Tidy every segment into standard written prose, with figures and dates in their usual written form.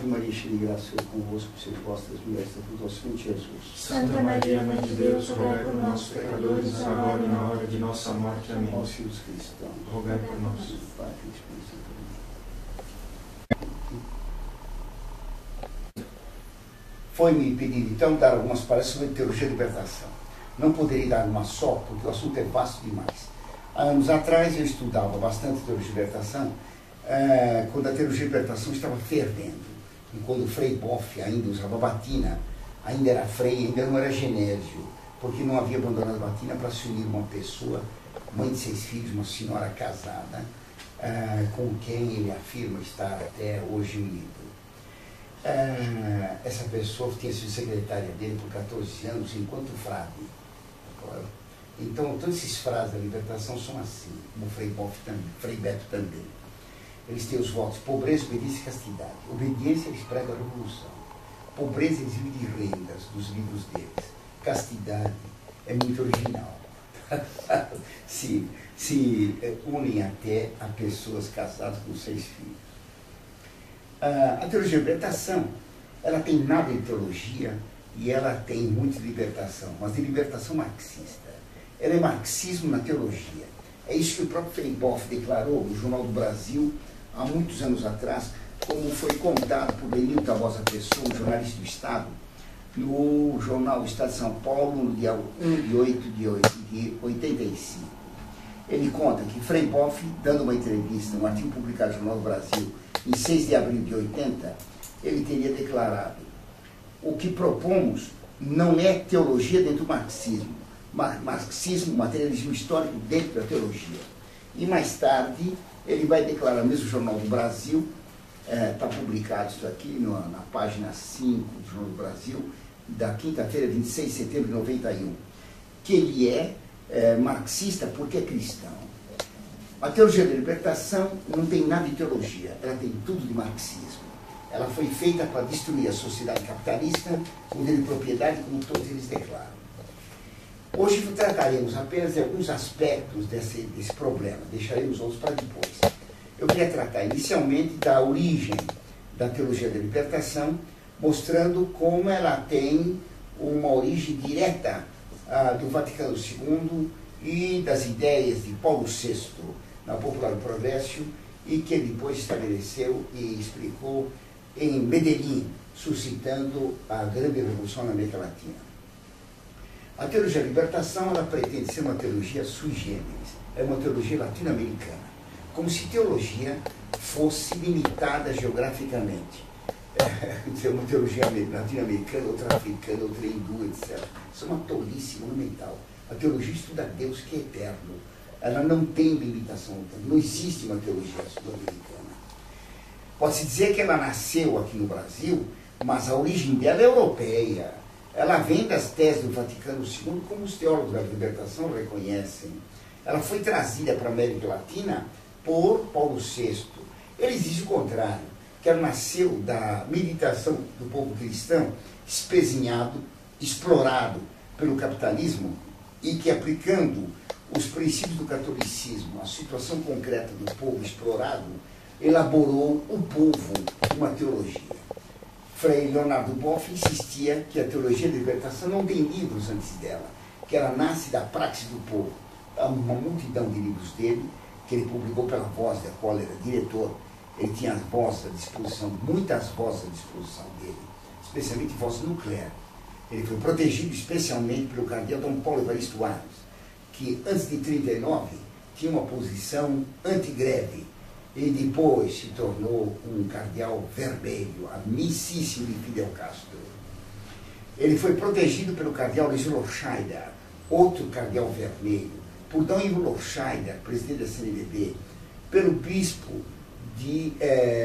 Ave Maria, cheia de graça, é convosco, sois vós das mulheres, da fruto do vosso ventre, Jesus. Santa Maria, Mãe de Deus, rogai por nós, pecadores, agora e na hora de nossa morte. Amém. Ó Jesus Cristo, Rogai por nós. Pai, Filho e Espírito Santo. Foi-me pedido, então, dar algumas palestras sobre teologia da libertação. Não poderei dar uma só, porque o assunto é vasto demais. Há anos atrás, eu estudava bastante teologia da libertação, quando a teologia da libertação estava fervendo, e quando o Frei Boff ainda usava batina, ainda era Frei, ainda não era Genésio, porque não havia abandonado a batina para se unir uma pessoa, mãe de 6 filhos, uma senhora casada, com quem ele afirma estar até hoje unido. Essa pessoa tinha sido secretária dele por 14 anos, enquanto frade. Então, todos esses frades da libertação são assim, como o Frei Boff também, Frei Beto também. Eles têm os votos: pobreza, obediência e castidade. Obediência, eles pregam a revolução. Pobreza, eles vivem de rendas dos livros deles. Castidade é muito original. se unem até a pessoas casadas com 6 filhos. A teologia da libertação, ela tem nada de teologia e ela tem muito de libertação, mas de libertação marxista. Ela é marxismo na teologia. É isso que o próprio Frei Boff declarou no Jornal do Brasil, há muitos anos atrás, como foi contado por Benito Tabosa Pessoa, um jornalista do Estado, no jornal Estado de São Paulo, no dia 1 de 8 de 85. Ele conta que Frei Boff, dando uma entrevista, um artigo publicado no Jornal do Brasil, em 6 de abril de 80, ele teria declarado: o que propomos não é teologia dentro do marxismo, marxismo, materialismo histórico dentro da teologia. E mais tarde, ele vai declarar, no mesmo Jornal do Brasil, está publicado isso aqui na página 5 do Jornal do Brasil, da quinta-feira, 26 de setembro de 91, que ele é marxista porque é cristão. A teologia da libertação não tem nada de teologia, ela tem tudo de marxismo. Ela foi feita para destruir a sociedade capitalista, o direito de propriedade, como todos eles declaram. Hoje trataremos apenas de alguns aspectos desse problema, deixaremos outros para depois. Eu queria tratar inicialmente da origem da teologia da libertação, mostrando como ela tem uma origem direta do Vaticano II e das ideias de Paulo VI na Popular Progressio, e que ele depois estabeleceu e explicou em Medellín, suscitando a grande revolução na América Latina. A teologia da libertação, ela pretende ser uma teologia sui generis, é uma teologia latino-americana, como se teologia fosse limitada geograficamente. É uma teologia latino-americana, outra africana, outra hindu, etc. Isso é uma tolice monumental. A teologia estuda Deus que é eterno. Ela não tem limitação, não existe uma teologia sul-americana. Pode-se dizer que ela nasceu aqui no Brasil, mas a origem dela é europeia. Ela vem das teses do Vaticano II, como os teólogos da libertação reconhecem. Ela foi trazida para a América Latina por Paulo VI. Eles dizem o contrário, que ela nasceu da meditação do povo cristão, espezinhado, explorado pelo capitalismo, e que, aplicando os princípios do catolicismo, a situação concreta do povo explorado, elaborou o povo uma teologia. Frei Leonardo Boff insistia que a teologia da libertação não tem livros antes dela, que ela nasce da praxis do povo. Há uma multidão de livros dele, que ele publicou pela Voz, da qual ele era diretor. Ele tinha as vozes à disposição, muitas vozes à disposição dele, especialmente voz nuclear. Ele foi protegido especialmente pelo cardeal Dom Paulo Evaristo Arnes, que antes de 1939 tinha uma posição anti-greve e depois se tornou um cardeal vermelho, amicíssimo de Fidel Castro. Ele foi protegido pelo cardeal Luiz Lorscheider, outro cardeal vermelho, por Dom Ivo Lorscheider, presidente da CNBB, pelo bispo de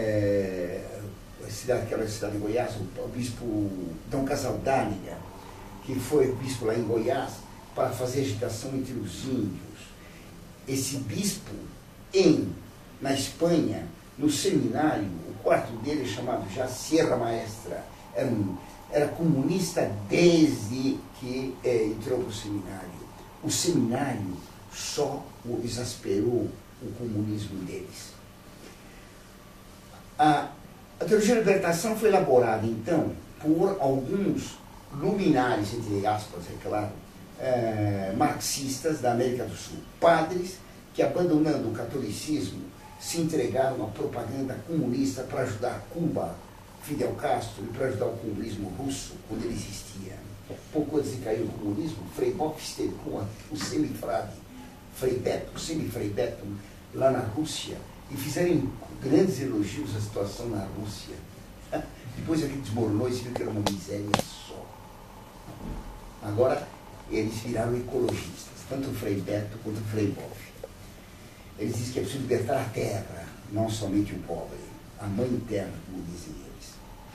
aquela cidade de Goiás, o bispo Dom Casaldáliga, que foi bispo lá em Goiás, para fazer agitação entre os índios. Esse bispo, na Espanha, no seminário, o quarto dele chamado já Sierra Maestra, era comunista desde que entrou para o seminário. O seminário só exasperou o comunismo deles. A teologia da libertação foi elaborada, então, por alguns luminares, entre aspas, é claro, marxistas da América do Sul. Padres que, abandonando o catolicismo, se entregaram à propaganda comunista para ajudar Cuba, Fidel Castro, e para ajudar o comunismo russo, quando ele existia. Pouco antes de cair o comunismo, Frei Boff esteve com o semifrade, o semifrei Beto, lá na Rússia, e fizeram grandes elogios à situação na Rússia. Depois aquilo desmoronou e se viu que era uma miséria só. Agora, eles viraram ecologistas, tanto o Frei Beto quanto o Frei Boff. Eles dizem que é preciso libertar a terra, não somente o pobre, a mãe terra, como dizem eles.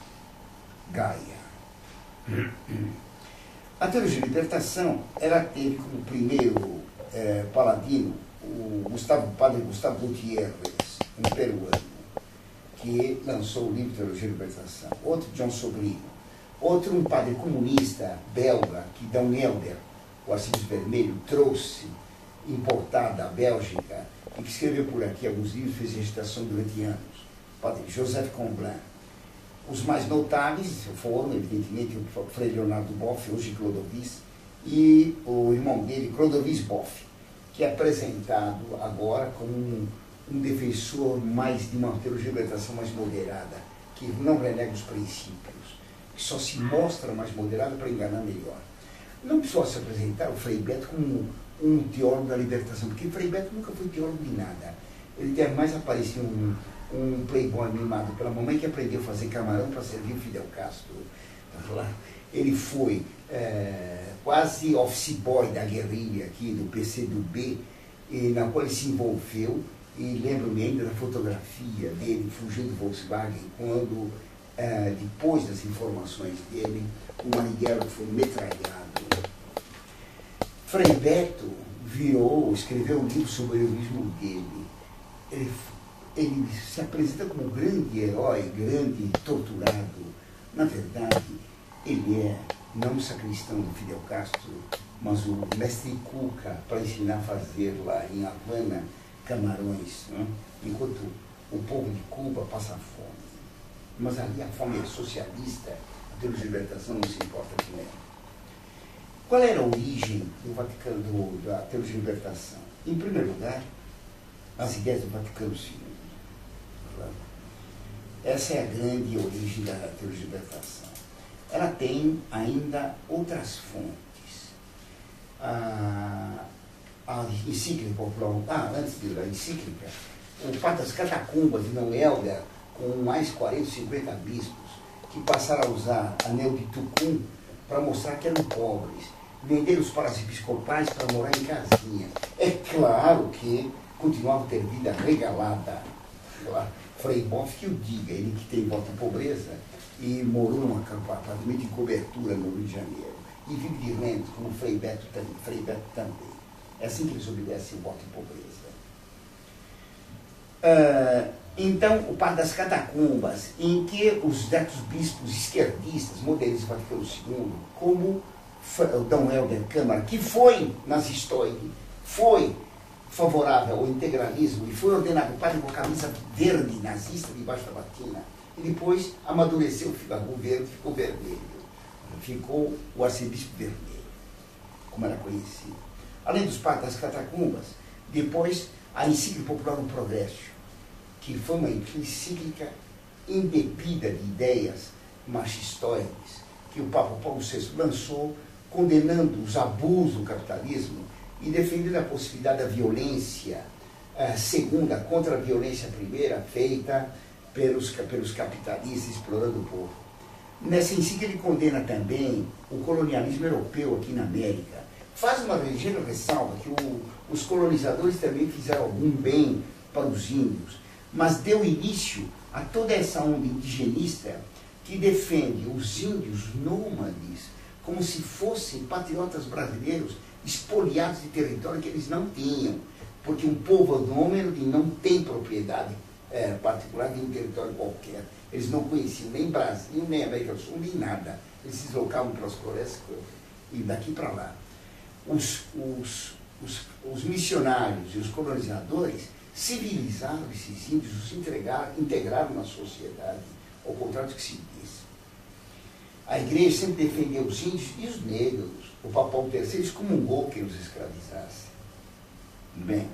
Gaia. A teologia de libertação, ela teve como primeiro paladino o padre Gustavo Gutierrez, um peruano, que lançou o livro Teologia de Libertação. Outro, John Sobrino. Outro, um padre comunista belga, que D. Helder, o arcebispo vermelho, trouxe, importado da Bélgica, e que escreveu por aqui alguns livros, fez recitação durante anos. O padre Joseph Comblan. Os mais notáveis foram, evidentemente, o Frei Leonardo Boff, hoje Clodovis, e o irmão dele, Clodovis Boff, que é apresentado agora como um defensor mais de uma teologia de libertação mais moderada, que não renega os princípios, que só se mostra mais moderado para enganar melhor. Não precisou se apresentar o Frei Beto como um teólogo da libertação, porque o Frei Beto nunca foi teólogo de nada. Ele deve mais aparecer um playboy mimado pela mamãe que aprendeu a fazer camarão para servir o Fidel Castro. Ele foi quase office boy da guerrilha aqui, do PCdoB, na qual ele se envolveu, e lembro-me ainda da fotografia dele fugindo do Volkswagen, quando, depois das informações dele, o Marighella foi metralhado. Frei Beto escreveu um livro sobre o heroísmo dele. Ele se apresenta como grande herói, grande torturado. Na verdade, ele é não o sacristão do Fidel Castro, mas o mestre Cuca, para ensinar a fazer lá em Havana camarões, né? Enquanto o povo de Cuba passa fome. Mas ali a fome é socialista, a teologia de libertação não se importa com ela. Qual era a origem do Vaticano, da teologia de libertação? Em primeiro lugar, as ideias do Vaticano II. Essa é a grande origem da teologia de libertação. Ela tem ainda outras fontes. A encíclica popular, antes da encíclica, o Padre das Catacumbas de D. Helder, com mais 40, 50 bispos, que passaram a usar anel de tucum para mostrar que eram pobres, venderam os paraepiscopais para morar em casinha. É claro que continuavam a ter vida regalada. Frei Boff que o diga, ele que tem voto à pobreza e morou num apartamento de cobertura no Rio de Janeiro. E vive de renda, como Frei Beto também. É assim que eles obedecem o voto em pobreza. Então, o Padre das Catacumbas, em que os netos bispos esquerdistas, modernistas do Vaticano II, como o D. Helder Câmara, que foi nazistoide, foi favorável ao integralismo e foi ordenado padre com a camisa verde nazista debaixo da batina, e depois amadureceu o verde, ficou vermelho. Ficou o arcebispo vermelho, como era conhecido. Além dos padres das Catacumbas, depois a encíclica popular do Progresso, que foi uma encíclica embebida de ideias machistóides, que o Papa Paulo VI lançou, condenando os abusos do capitalismo e defendendo a possibilidade da violência segunda contra a violência primeira feita pelos capitalistas explorando o povo. Nessa encíclica ele condena também o colonialismo europeu aqui na América. Faz uma ligeira ressalva que os colonizadores também fizeram algum bem para os índios, mas deu início a toda essa onda indigenista que defende os índios nômades como se fossem patriotas brasileiros espoliados de território que eles não tinham, porque um povo nômade não tem propriedade particular de um território qualquer. Eles não conheciam nem Brasil, nem América do Sul, nem nada. Eles se deslocavam pelas florestas e daqui para lá. Os missionários e os colonizadores civilizaram esses índios, os integraram na sociedade, ao contrário do que se diz. A igreja sempre defendeu os índios e os negros. O Papa Paulo III excomungou quem os escravizasse. Tudo bem?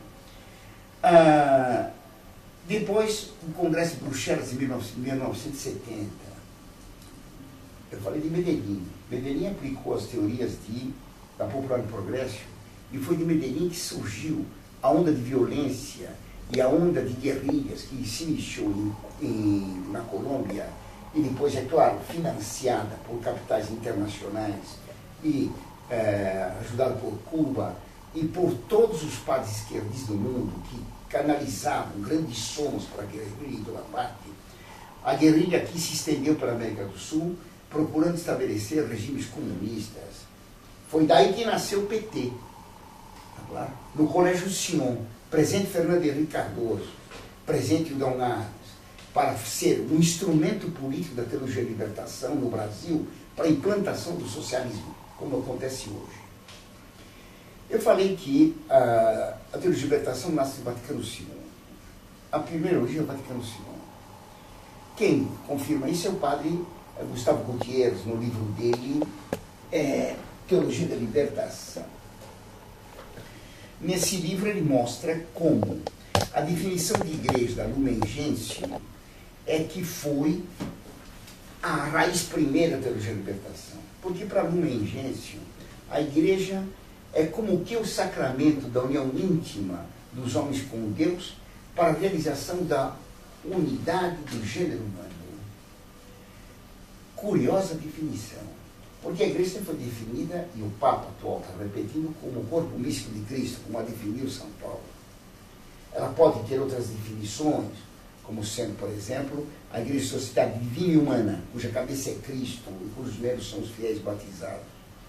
Depois, o Congresso de Bruxelas, em 1970, eu falei de Medellín. Medellín aplicou as teorias da Popular Progresso, e foi de Medellín que surgiu a onda de violência e a onda de guerrilhas que se iniciou na Colômbia, e depois, é claro, financiada por capitais internacionais e ajudada por Cuba e por todos os padres esquerdistas do mundo que canalizavam grandes somos para a guerrilha em toda parte. A guerrilha aqui se estendeu para a América do Sul, procurando estabelecer regimes comunistas. Foi daí que nasceu o PT. Tá, no Colégio Sion, presente Fernando Henrique Cardoso, presente o Dom Arnes, para ser um instrumento político da teologia da libertação no Brasil, para a implantação do socialismo, como acontece hoje. Eu falei que a teologia da libertação nasce no Vaticano II. A primeira origem é o Vaticano II. Quem confirma isso é o padre Gustavo Gutierrez, no livro dele, Teologia da Libertação. Nesse livro ele mostra como a definição de igreja da Lumen Gentium é que foi a raiz primeira da teologia da libertação. Porque para Lumen Gentium, a igreja é como que o sacramento da união íntima dos homens com Deus para a realização da unidade do gênero humano. Curiosa definição, porque a igreja sempre foi definida, e o Papa atual está repetindo, como o corpo místico de Cristo, como a definiu São Paulo. Ela pode ter outras definições, como sendo, por exemplo, a igreja de sociedade divina e humana, cuja cabeça é Cristo e cujos membros são os fiéis batizados.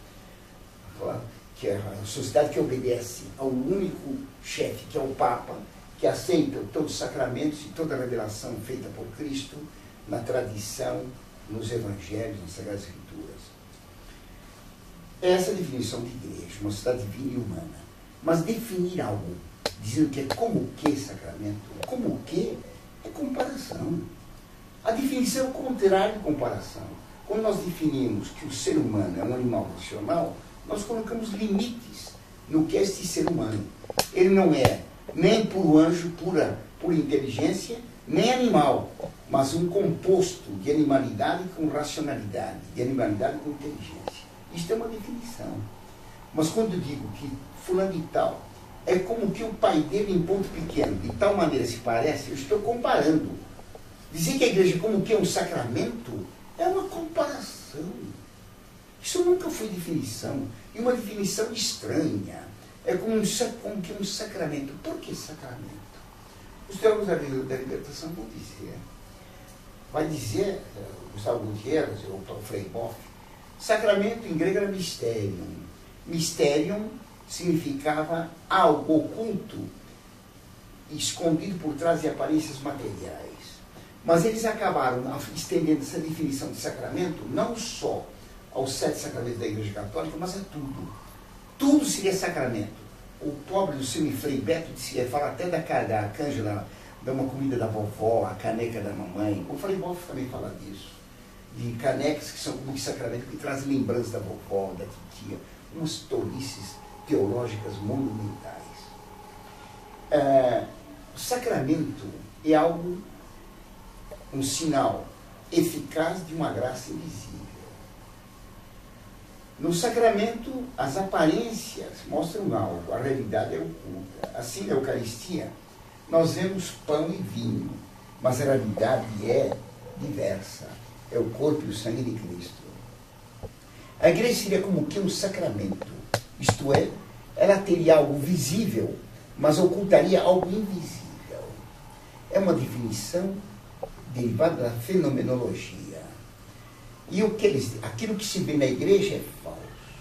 Que é a sociedade que obedece ao único chefe, que é o Papa, que aceita todos os sacramentos e toda a revelação feita por Cristo na tradição, nos evangelhos, nas Sagradas Escrituras. Essa é a definição de igreja, uma sociedade divina e humana. Mas definir algo, dizendo que é como que sacramento, como que é comparação. A definição é o contrário de comparação. Quando nós definimos que o ser humano é um animal racional, nós colocamos limites no que é este ser humano. Ele não é nem puro anjo, pura inteligência, nem animal, mas um composto de animalidade com racionalidade, de animalidade com inteligência. Isto é uma definição. Mas quando eu digo que fulano de tal é como que o pai dele em ponto pequeno, de tal maneira se parece, eu estou comparando. Dizer que a igreja é como que é um sacramento é uma comparação. Isso nunca foi definição. E uma definição estranha. É como que um sacramento. Por que sacramento? Os teólogos da libertação vão dizer. Vai dizer, Gustavo Gutierrez, ou Frei Boff, sacramento em grego era mysterium. Mysterium significava algo oculto, escondido por trás de aparências materiais. Mas eles acabaram estendendo essa definição de sacramento não só aos 7 sacramentos da Igreja Católica, mas a tudo. Tudo seria sacramento. O pobre do Frei Beto disse, fala até da canja, da uma comida da vovó, a caneca da mamãe. O Frei Boff também fala disso. De canecas que são como que sacramento, que trazem lembrança da vovó, da titia. Umas tolices teológicas monumentais. O sacramento é algo, um sinal eficaz de uma graça invisível. No sacramento, as aparências mostram algo, a realidade é oculta. Assim, na Eucaristia, nós vemos pão e vinho, mas a realidade é diversa. É o corpo e o sangue de Cristo. A igreja seria como que um sacramento, isto é, ela teria algo visível, mas ocultaria algo invisível. É uma definição derivada da fenomenologia. E aquilo que se vê na igreja é falso.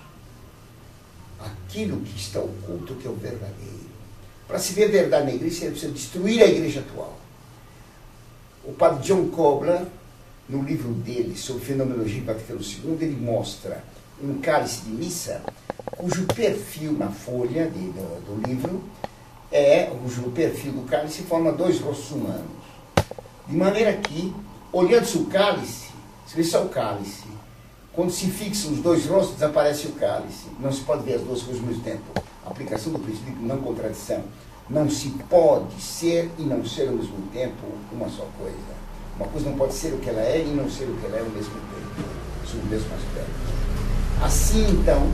Aquilo que está oculto que é o verdadeiro. Para se ver a verdade na igreja, você precisa destruir a igreja atual. O padre John Kobler, no livro dele sobre Fenomenologia Vaticano II, ele mostra um cálice de missa, cujo perfil na folha do livro cujo perfil do cálice forma 2 rostos humanos. De maneira que Olhando-se o cálice, você vê só o cálice. Quando se fixam os dois rostos, desaparece o cálice. Não se pode ver as duas coisas ao mesmo tempo. A aplicação do princípio de não contradição. Não se pode ser e não ser ao mesmo tempo uma só coisa. Uma coisa não pode ser o que ela é e não ser o que ela é ao mesmo tempo, sob o mesmo aspecto. Assim, então,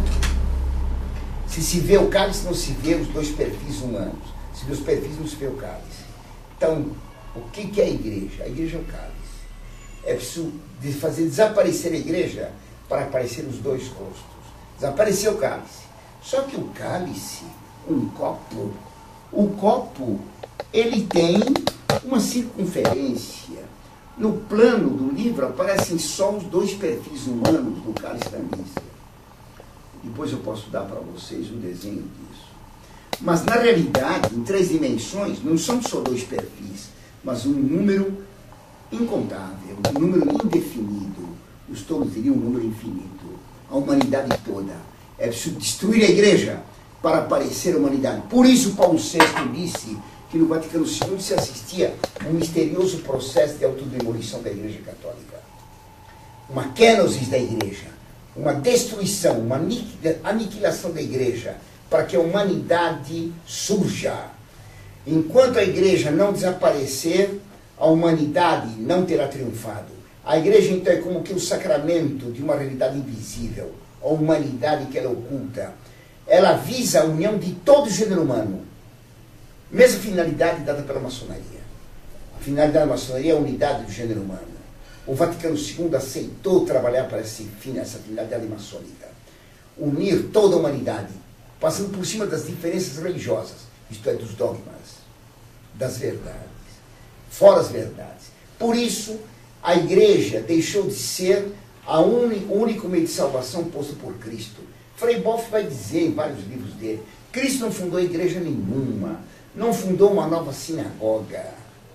se vê o cálice, não se vê os dois perfis humanos. Se vê os perfis, não se vê o cálice. Então, o que é a igreja? A igreja é o cálice. É preciso fazer desaparecer a igreja para aparecer os dois rostos. Desapareceu o cálice. Só que o cálice, um copo, o copo, ele tem uma circunferência. No plano do livro aparecem só os dois perfis humanos do cálice da missa. Depois eu posso dar para vocês um desenho disso. Mas na realidade, em 3 dimensões, não são só 2 perfis, mas um número incontável, um número indefinido. Os tolos diriam um número infinito. A humanidade toda. É preciso destruir a igreja para aparecer a humanidade. Por isso Paulo VI disse que no Vaticano II se assistia a um misterioso processo de autodemolição da igreja católica. Uma kenosis da igreja, uma destruição, uma aniquilação da igreja, para que a humanidade surja. Enquanto a igreja não desaparecer, a humanidade não terá triunfado. A igreja, então, é como que o sacramento de uma realidade invisível, a humanidade que ela oculta. Ela visa a união de todo o gênero humano. Mesma finalidade dada pela maçonaria. A finalidade da maçonaria é a unidade do gênero humano. O Vaticano II aceitou trabalhar para esse fim, essa finalidade maçônica. Unir toda a humanidade, passando por cima das diferenças religiosas, isto é, dos dogmas, das verdades, fora as verdades. Por isso, a igreja deixou de ser o único meio de salvação posto por Cristo. Frei Boff vai dizer em vários livros dele, Cristo não fundou igreja nenhuma, não fundou uma nova sinagoga.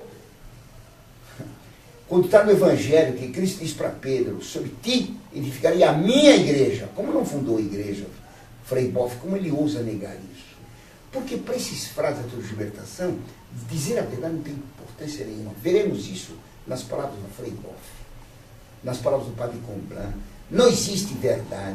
Quando está no Evangelho, que Cristo diz para Pedro, sobre ti edificaria a minha igreja, como não fundou a igreja, Frei Boff, como ele ousa negar isso? Porque para esses frases da libertação, dizer a verdade não tem importância nenhuma. Veremos isso nas palavras do Frei Boff, nas palavras do Padre Comblan. Não existe verdade.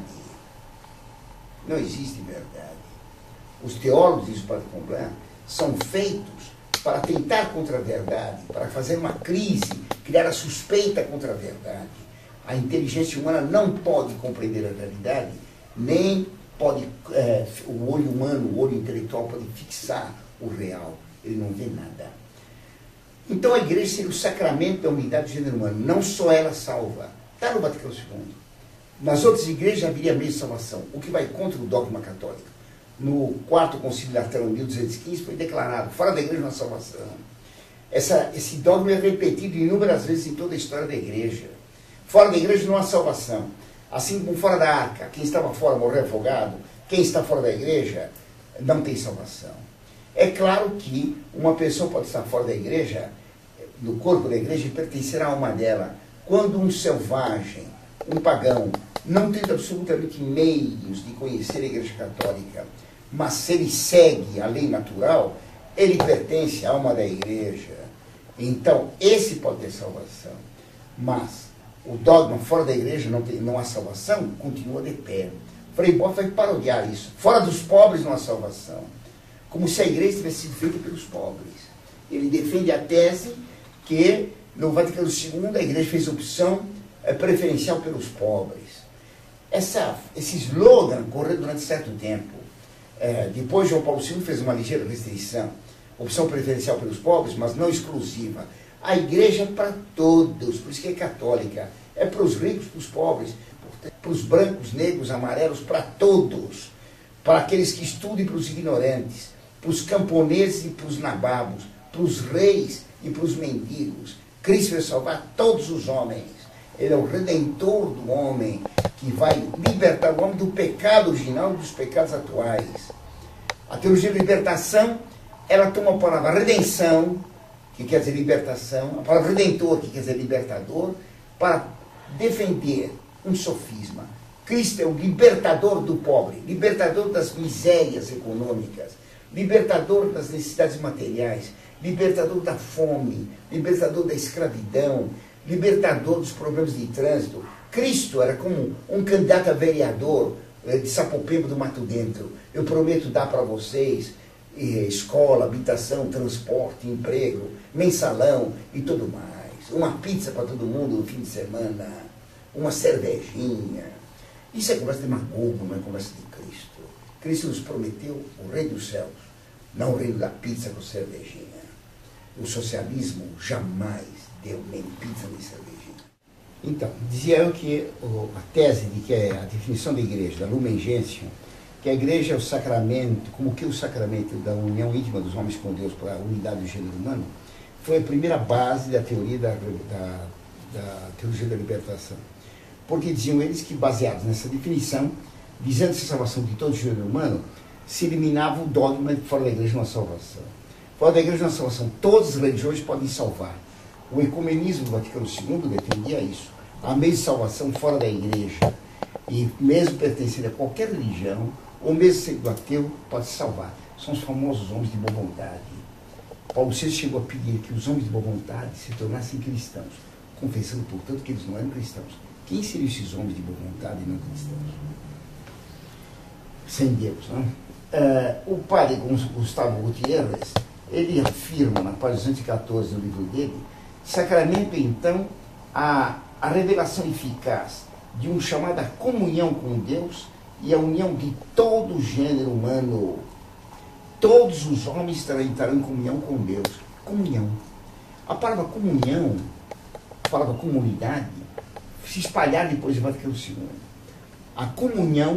Não existe verdade. Os teólogos, diz o Padre Comblan, são feitos para tentar contra a verdade, para fazer uma crise, criar a suspeita contra a verdade. A inteligência humana não pode compreender a realidade, nem pode, o olho humano, o olho intelectual pode fixar o real. Ele não vê nada. Então a igreja seria o sacramento da unidade do gênero humano. Não só ela salva. Está no Vaticano II. Nas outras igrejas haveria meio de salvação, o que vai contra o dogma católico. No 4º Concílio Laterano, 1215, foi declarado, fora da igreja não há salvação. Esse dogma é repetido inúmeras vezes em toda a história da igreja. Fora da igreja não há salvação. Assim como fora da arca, quem estava fora morreu afogado, quem está fora da igreja não tem salvação. É claro que uma pessoa pode estar fora da igreja, do corpo da igreja, e pertencer à alma dela. Quando um selvagem, um pagão, não tem absolutamente meios de conhecer a igreja católica, mas se ele segue a lei natural, ele pertence à alma da igreja. Então, esse pode ter salvação. Mas o dogma fora da igreja não há salvação, continua de pé. Frei Boff vai parodiar isso. Fora dos pobres não há salvação. Como se a igreja tivesse sido feita pelos pobres. Ele defende a tese que no Vaticano II a igreja fez opção preferencial pelos pobres. Esse slogan correu durante certo tempo. Depois João Paulo II fez uma ligeira restrição. Opção preferencial pelos pobres, mas não exclusiva. A igreja é para todos, por isso que é católica. É para os ricos, para os pobres, para os brancos, negros, amarelos, para todos. Para aqueles que estudam e para os ignorantes. Para os camponeses e para os nababos. Para os reis e para os mendigos. Cristo vai salvar todos os homens. Ele é o redentor do homem, que vai libertar o homem do pecado original e dos pecados atuais. A teologia de libertação, ela toma a palavra redenção, que quer dizer libertação, a palavra redentor, que quer dizer libertador, para defender um sofisma. Cristo é o libertador do pobre, libertador das misérias econômicas, libertador das necessidades materiais, libertador da fome, libertador da escravidão, libertador dos problemas de trânsito. Cristo era como um candidato a vereador de Sapopemba do Mato Dentro. Eu prometo dar para vocês escola, habitação, transporte, emprego, mensalão e tudo mais. Uma pizza para todo mundo no fim de semana, uma cervejinha. Isso é conversa de demagogo, não é conversa de Cristo. Cristo nos prometeu o reino dos céus, não o reino da pizza com cervejinha. O socialismo jamais deu nem pizza nem cervejinha. Então, dizia eu que a tese de que a definição da igreja, da Lumen Gentium, que a igreja é o sacramento, como que o sacramento da união íntima dos homens com Deus para a unidade do gênero humano, foi a primeira base da teoria da teologia da libertação. Porque diziam eles que, baseados nessa definição, visando-se a salvação de todo o gênero humano, se eliminava o dogma de que fora da igreja não há salvação. Fora da igreja não há salvação. Todas as religiões podem salvar. O ecumenismo do Vaticano II defendia isso. Há meio de salvação fora da igreja. E mesmo pertencendo a qualquer religião, ou mesmo sendo ateu, pode se salvar. São os famosos homens de boa vontade. Paulo VI chegou a pedir que os homens de boa vontade se tornassem cristãos, confessando, portanto, que eles não eram cristãos. Quem seriam esses homens de boa vontade e não cristãos? Sem Deus, não? O padre Gustavo Gutierrez, ele afirma na página 214 do livro dele, sacramento, então, a revelação eficaz de uma chamada comunhão com Deus e a união de todo o gênero humano. Todos os homens estarão em comunhão com Deus. Comunhão. A palavra comunhão, a palavra comunidade, se espalhar depois do Vaticano II. A comunhão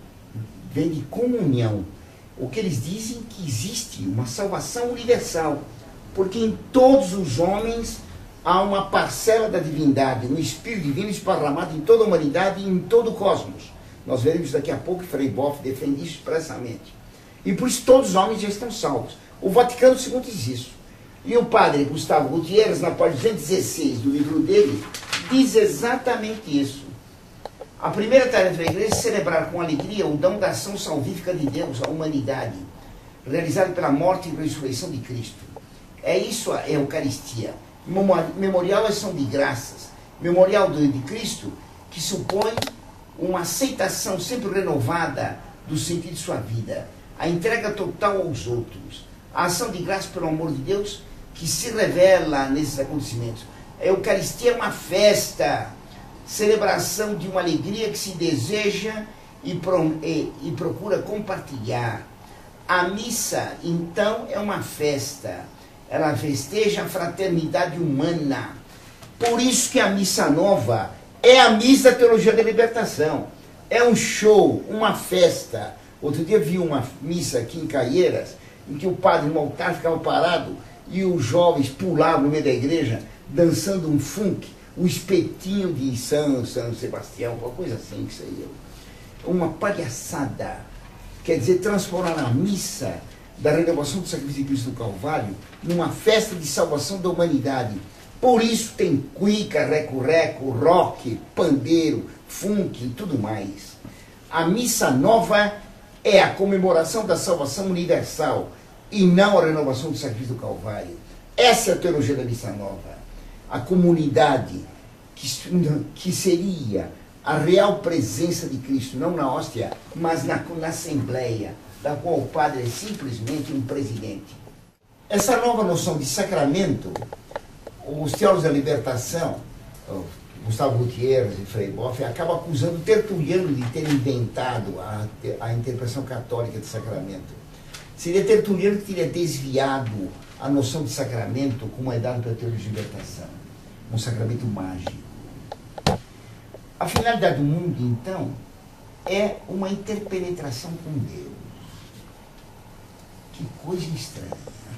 vem de comunhão. O que eles dizem que existe uma salvação universal, porque em todos os homens há uma parcela da divindade, um Espírito Divino esparramado em toda a humanidade e em todo o cosmos. Nós veremos daqui a pouco que Frei Boff defende isso expressamente. E por isso todos os homens já estão salvos. O Vaticano II diz isso. E o padre Gustavo Gutierrez, na página 216 do livro dele, diz exatamente isso. A primeira tarefa da igreja é celebrar com alegria o dom da ação salvífica de Deus à humanidade, realizado pela morte e ressurreição de Cristo. É isso a Eucaristia. Memorial é ação de graças. Memorial de Cristo, que supõe uma aceitação sempre renovada do sentido de sua vida, a entrega total aos outros, a ação de graça pelo amor de Deus que se revela nesses acontecimentos. A Eucaristia é uma festa, celebração de uma alegria que se deseja e procura compartilhar. A missa, então, é uma festa. Ela festeja a fraternidade humana. Por isso que a missa nova é a missa da teologia da libertação. É um show, uma festa. Outro dia vi uma missa aqui em Caieiras, em que o padre no altar ficava parado e os jovens pulavam no meio da igreja, dançando um funk, o espetinho de São Sebastião, uma coisa assim que seria. Uma palhaçada. Quer dizer, transformar a missa da renovação do sacrifício de Cristo do Calvário numa festa de salvação da humanidade. Por isso tem cuica, reco-reco, rock, pandeiro, funk e tudo mais. A missa nova é a comemoração da salvação universal e não a renovação do sacrifício do Calvário. Essa é a teologia da missa nova. A comunidade que seria a real presença de Cristo, não na hóstia, mas na assembleia, da qual o padre é simplesmente um presidente. Essa nova noção de sacramento, os teólogos da libertação, Gustavo Gutierrez e Frei Boff, acabam acusando Tertuliano de ter inventado a interpretação católica de sacramento. Seria Tertuliano que teria desviado a noção de sacramento como é dado pela teologia de libertação, um sacramento mágico. A finalidade do mundo, então, é uma interpenetração com Deus. Que coisa estranha.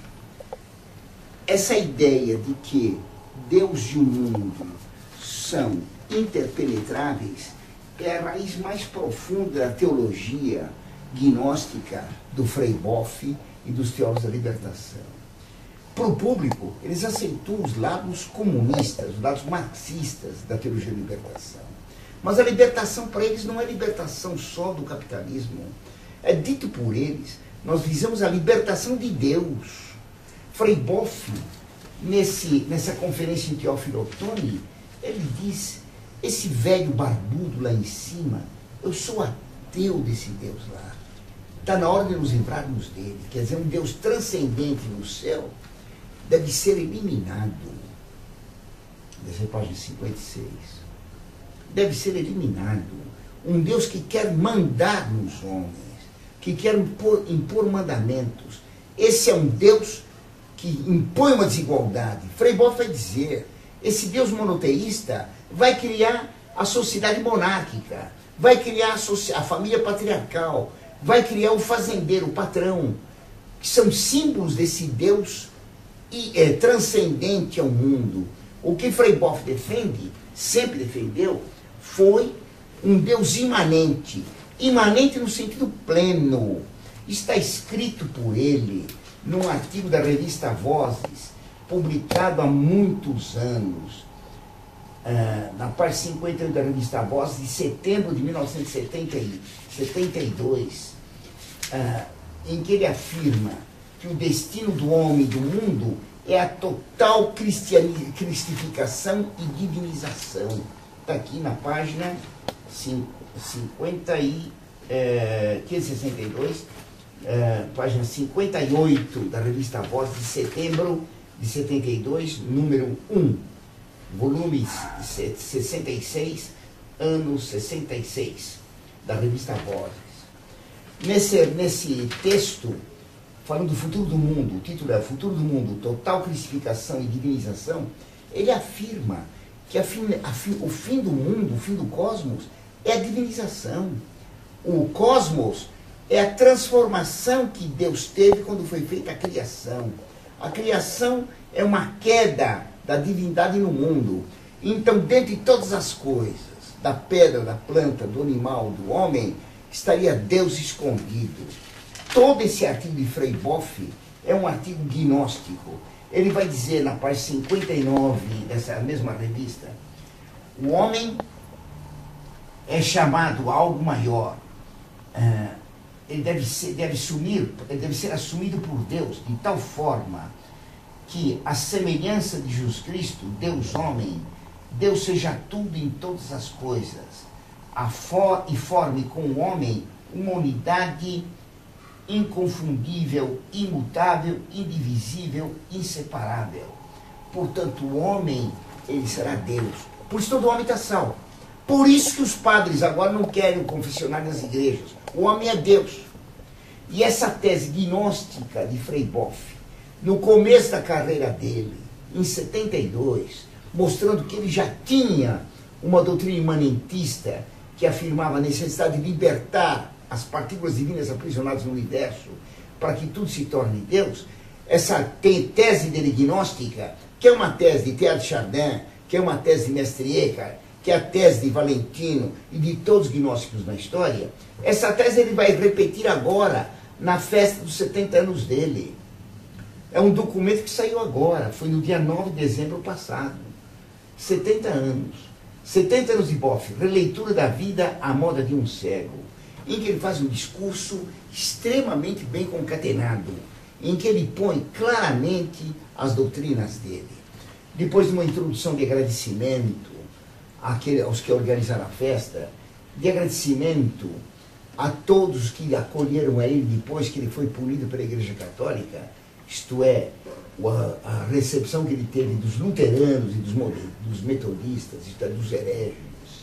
Essa ideia de que Deus e o mundo são interpenetráveis é a raiz mais profunda da teologia gnóstica do Frei Boff e dos teólogos da libertação. Para o público, eles aceitam os lados comunistas, os lados marxistas da teologia da libertação. Mas a libertação para eles não é libertação só do capitalismo. É dito por eles, nós visamos a libertação de Deus. Frei Boff, nessa conferência em Teófilo Otoni, Ele diz, esse velho barbudo lá em cima, eu sou ateu desse Deus lá. Está na hora de nos livrarmos dele. Quer dizer, um Deus transcendente no céu deve ser eliminado. Deve ser página 56. Deve ser eliminado. Um Deus que quer mandar nos homens, que quer impor mandamentos. Esse é um Deus que impõe uma desigualdade. Frei Boff vai dizer, esse Deus monoteísta vai criar a sociedade monárquica, vai criar a família patriarcal, vai criar o fazendeiro, o patrão, que são símbolos desse Deus transcendente ao mundo. O que Frei Boff defende, sempre defendeu, foi um Deus imanente. Imanente no sentido pleno. Está escrito por ele num artigo da revista Vozes, publicado há muitos anos, na parte 51 da revista Vozes, de setembro de 1972, em que ele afirma que o destino do homem e do mundo é a total cristificação e divinização. Está aqui na página 562, página 58 da revista Voz, de setembro de 72, número 1, volume 66, ano 66, da revista Vozes. Nesse texto, falando do futuro do mundo, o título é Futuro do Mundo, Total Cristificação e Divinização, ele afirma que o fim do mundo, o fim do cosmos, é a divinização. O cosmos é a transformação que Deus teve quando foi feita a criação. A criação é uma queda da divindade no mundo. Então, dentre todas as coisas, da pedra, da planta, do animal, do homem, estaria Deus escondido. Todo esse artigo de Frei Boff é um artigo gnóstico. Ele vai dizer na página 59 dessa mesma revista, o homem é chamado a algo maior. Ele deve ser assumido por Deus de tal forma que a semelhança de Jesus Cristo, Deus homem, Deus seja tudo em todas as coisas, e forme com o homem uma unidade inconfundível, imutável, indivisível, inseparável. Portanto, o homem, ele será Deus. Por isso todo homem está salvo. Por isso que os padres agora não querem o confessionário nas igrejas. O homem é Deus. E essa tese gnóstica de Frei Boff, no começo da carreira dele, em 72, mostrando que ele já tinha uma doutrina imanentista que afirmava a necessidade de libertar as partículas divinas aprisionadas no universo para que tudo se torne Deus, essa tese dele gnóstica, que é uma tese de Teilhard de Chardin, que é uma tese de Mestre Eckhart, que é a tese de Valentino e de todos os gnósticos na história, essa tese ele vai repetir agora na festa dos 70 anos dele. É um documento que saiu agora, foi no dia 9 de dezembro passado. 70 anos. 70 anos de Boff, releitura da vida à moda de um cego, em que ele faz um discurso extremamente bem concatenado, em que ele põe claramente as doutrinas dele. Depois de uma introdução de agradecimento aos que organizaram a festa, de agradecimento a todos que acolheram a ele depois que ele foi punido pela Igreja Católica, isto é, a recepção que ele teve dos luteranos e dos metodistas, isto é, dos herégios,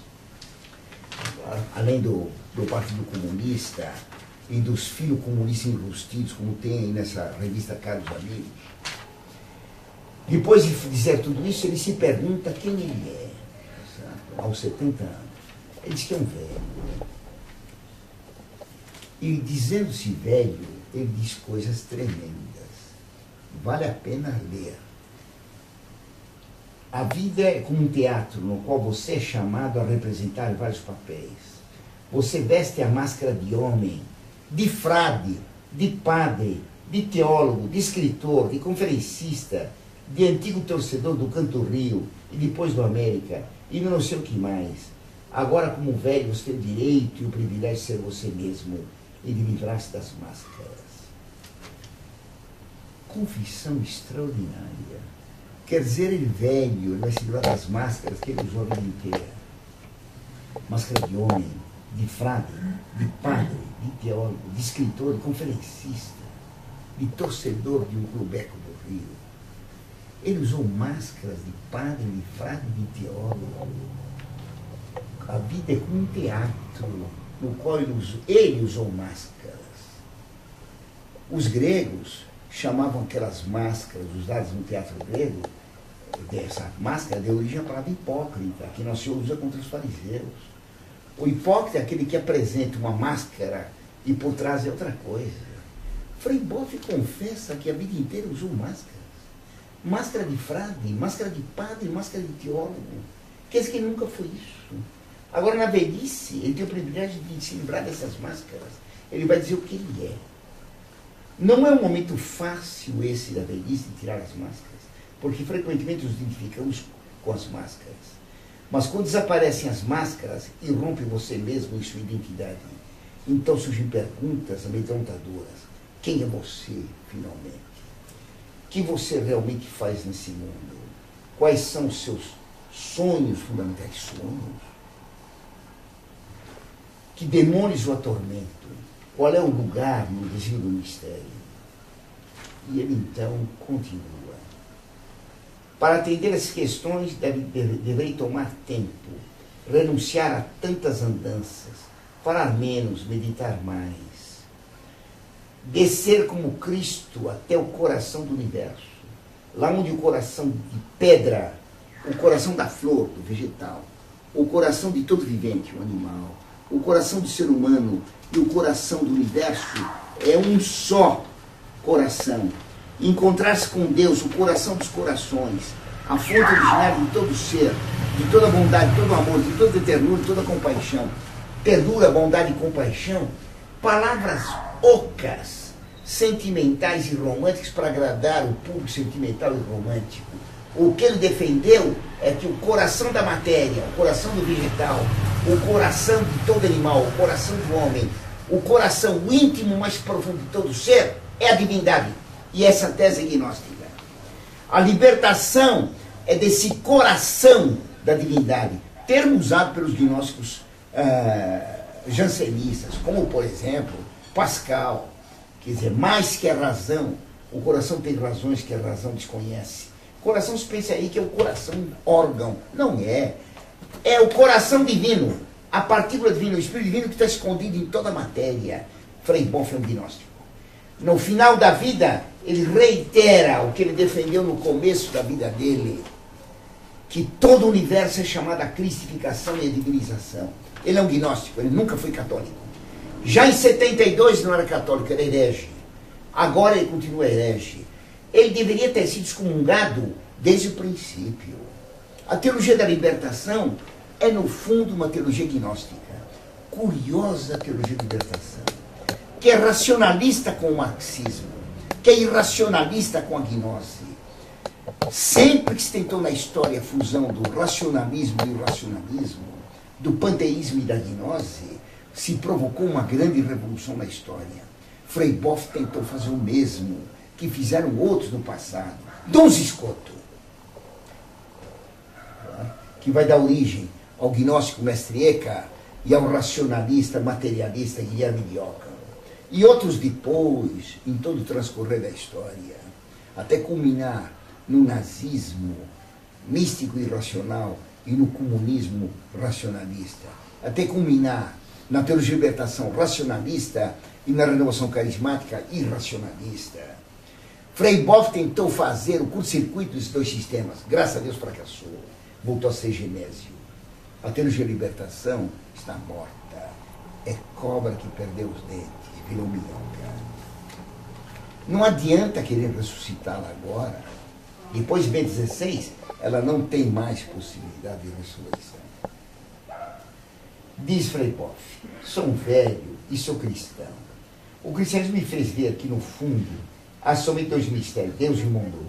além do Partido Comunista e dos filhos comunistas enrustidos, como tem aí nessa revista Caros Amigos. Depois de dizer tudo isso, ele se pergunta quem ele é, aos 70 anos. Ele diz que é um velho. E dizendo-se velho, ele diz coisas tremendas. Vale a pena ler. A vida é como um teatro no qual você é chamado a representar vários papéis. Você veste a máscara de homem, de frade, de padre, de teólogo, de escritor, de conferencista, de antigo torcedor do Canto Rio e depois do América, e não sei o que mais. Agora, como velho, você tem o direito e o privilégio de ser você mesmo e de livrar-se das máscaras. Confissão extraordinária. Quer dizer, ele velho, ele vai se livrar das máscaras que ele usou a vida inteira. Máscara de homem, de frade, de padre, de teólogo, de escritor, de conferencista, de torcedor de um clubeco do Rio. Ele usou máscaras de padre, de frade, de teólogo. A vida é como um teatro no qual ele usou máscaras. Os gregos chamavam aquelas máscaras usadas no teatro grego, dessa máscara de origem à palavra hipócrita, que nosso Senhor usa contra os fariseus. O hipócrita é aquele que apresenta uma máscara e por trás é outra coisa. Frei Boff confessa que a vida inteira usou máscaras. Máscara de frade, máscara de padre, máscara de teólogo. Quer dizer que ele nunca foi isso. Agora, na velhice, ele tem o privilégio de se livrar dessas máscaras. Ele vai dizer o que ele é. Não é um momento fácil esse da velhice de tirar as máscaras, porque frequentemente nos identificamos com as máscaras. Mas quando desaparecem as máscaras, irrompe você mesmo em sua identidade. Então surgem perguntas amedrontadoras. Quem é você, finalmente? O que você realmente faz nesse mundo? Quais são os seus sonhos fundamentais? Sonhos? Que demônios o atormentam? Qual é o lugar no desvio do mistério? E ele então continua. Para atender essas questões, deverei tomar tempo, renunciar a tantas andanças, falar menos, meditar mais, descer como Cristo até o coração do universo, lá onde o coração de pedra, o coração da flor, do vegetal, o coração de todo vivente, o animal, o coração do ser humano e o coração do universo é um só coração. Encontrar-se com Deus, o coração dos corações, a fonte originária de todo ser, de toda bondade, de todo amor, de toda ternura, de toda compaixão. Ternura, bondade e compaixão, palavras ocas, sentimentais e românticas para agradar o público sentimental e romântico. O que ele defendeu é que o coração da matéria, o coração do vegetal, o coração de todo animal, o coração do homem, o coração íntimo mais profundo de todo ser é a divindade. E essa tese é gnóstica. A libertação é desse coração da divindade, termo usado pelos gnósticos jansenistas, como por exemplo Pascal, quer dizer, mais que a razão, o coração tem razões que a razão desconhece. O coração, se pensa aí que é o coração órgão. Não é. É o coração divino, a partícula divina, o espírito divino que está escondido em toda a matéria. Frei Boff é um gnóstico. No final da vida, ele reitera o que ele defendeu no começo da vida dele, que todo o universo é chamado a cristificação e a divinização. Ele é um gnóstico, ele nunca foi católico. Já em 72 não era católico, era herege. Agora ele continua herege. Ele deveria ter sido excomungado desde o princípio. A teologia da libertação é, no fundo, uma teologia gnóstica. Curiosa teologia da libertação, que é racionalista com o marxismo, que é irracionalista com a gnose. Sempre que se tentou na história a fusão do racionalismo e o irracionalismo, do panteísmo e da gnose, se provocou uma grande revolução na história. Frei Boff tentou fazer o mesmo que fizeram outros no passado. Dom Scoto, que vai dar origem ao gnóstico Mestre Eckhart e ao racionalista materialista Guilherme de Ockham. E outros depois, em todo o transcorrer da história, até culminar no nazismo místico e irracional e no comunismo racionalista, até culminar na teologia de libertação racionalista e na renovação carismática irracionalista. Frei Boff tentou fazer o curto-circuito desses dois sistemas. Graças a Deus fracassou. Voltou a ser Genésio. A teologia de libertação está morta. É cobra que perdeu os dentes, virou minhoca. Não adianta querer ressuscitá-la agora. Depois de Bento XVI, ela não tem mais possibilidade de ressurreição. Diz Frei Boff, sou um velho e sou cristão. O cristianismo me fez ver que, no fundo, há somente dois mistérios, Deus e o mundo.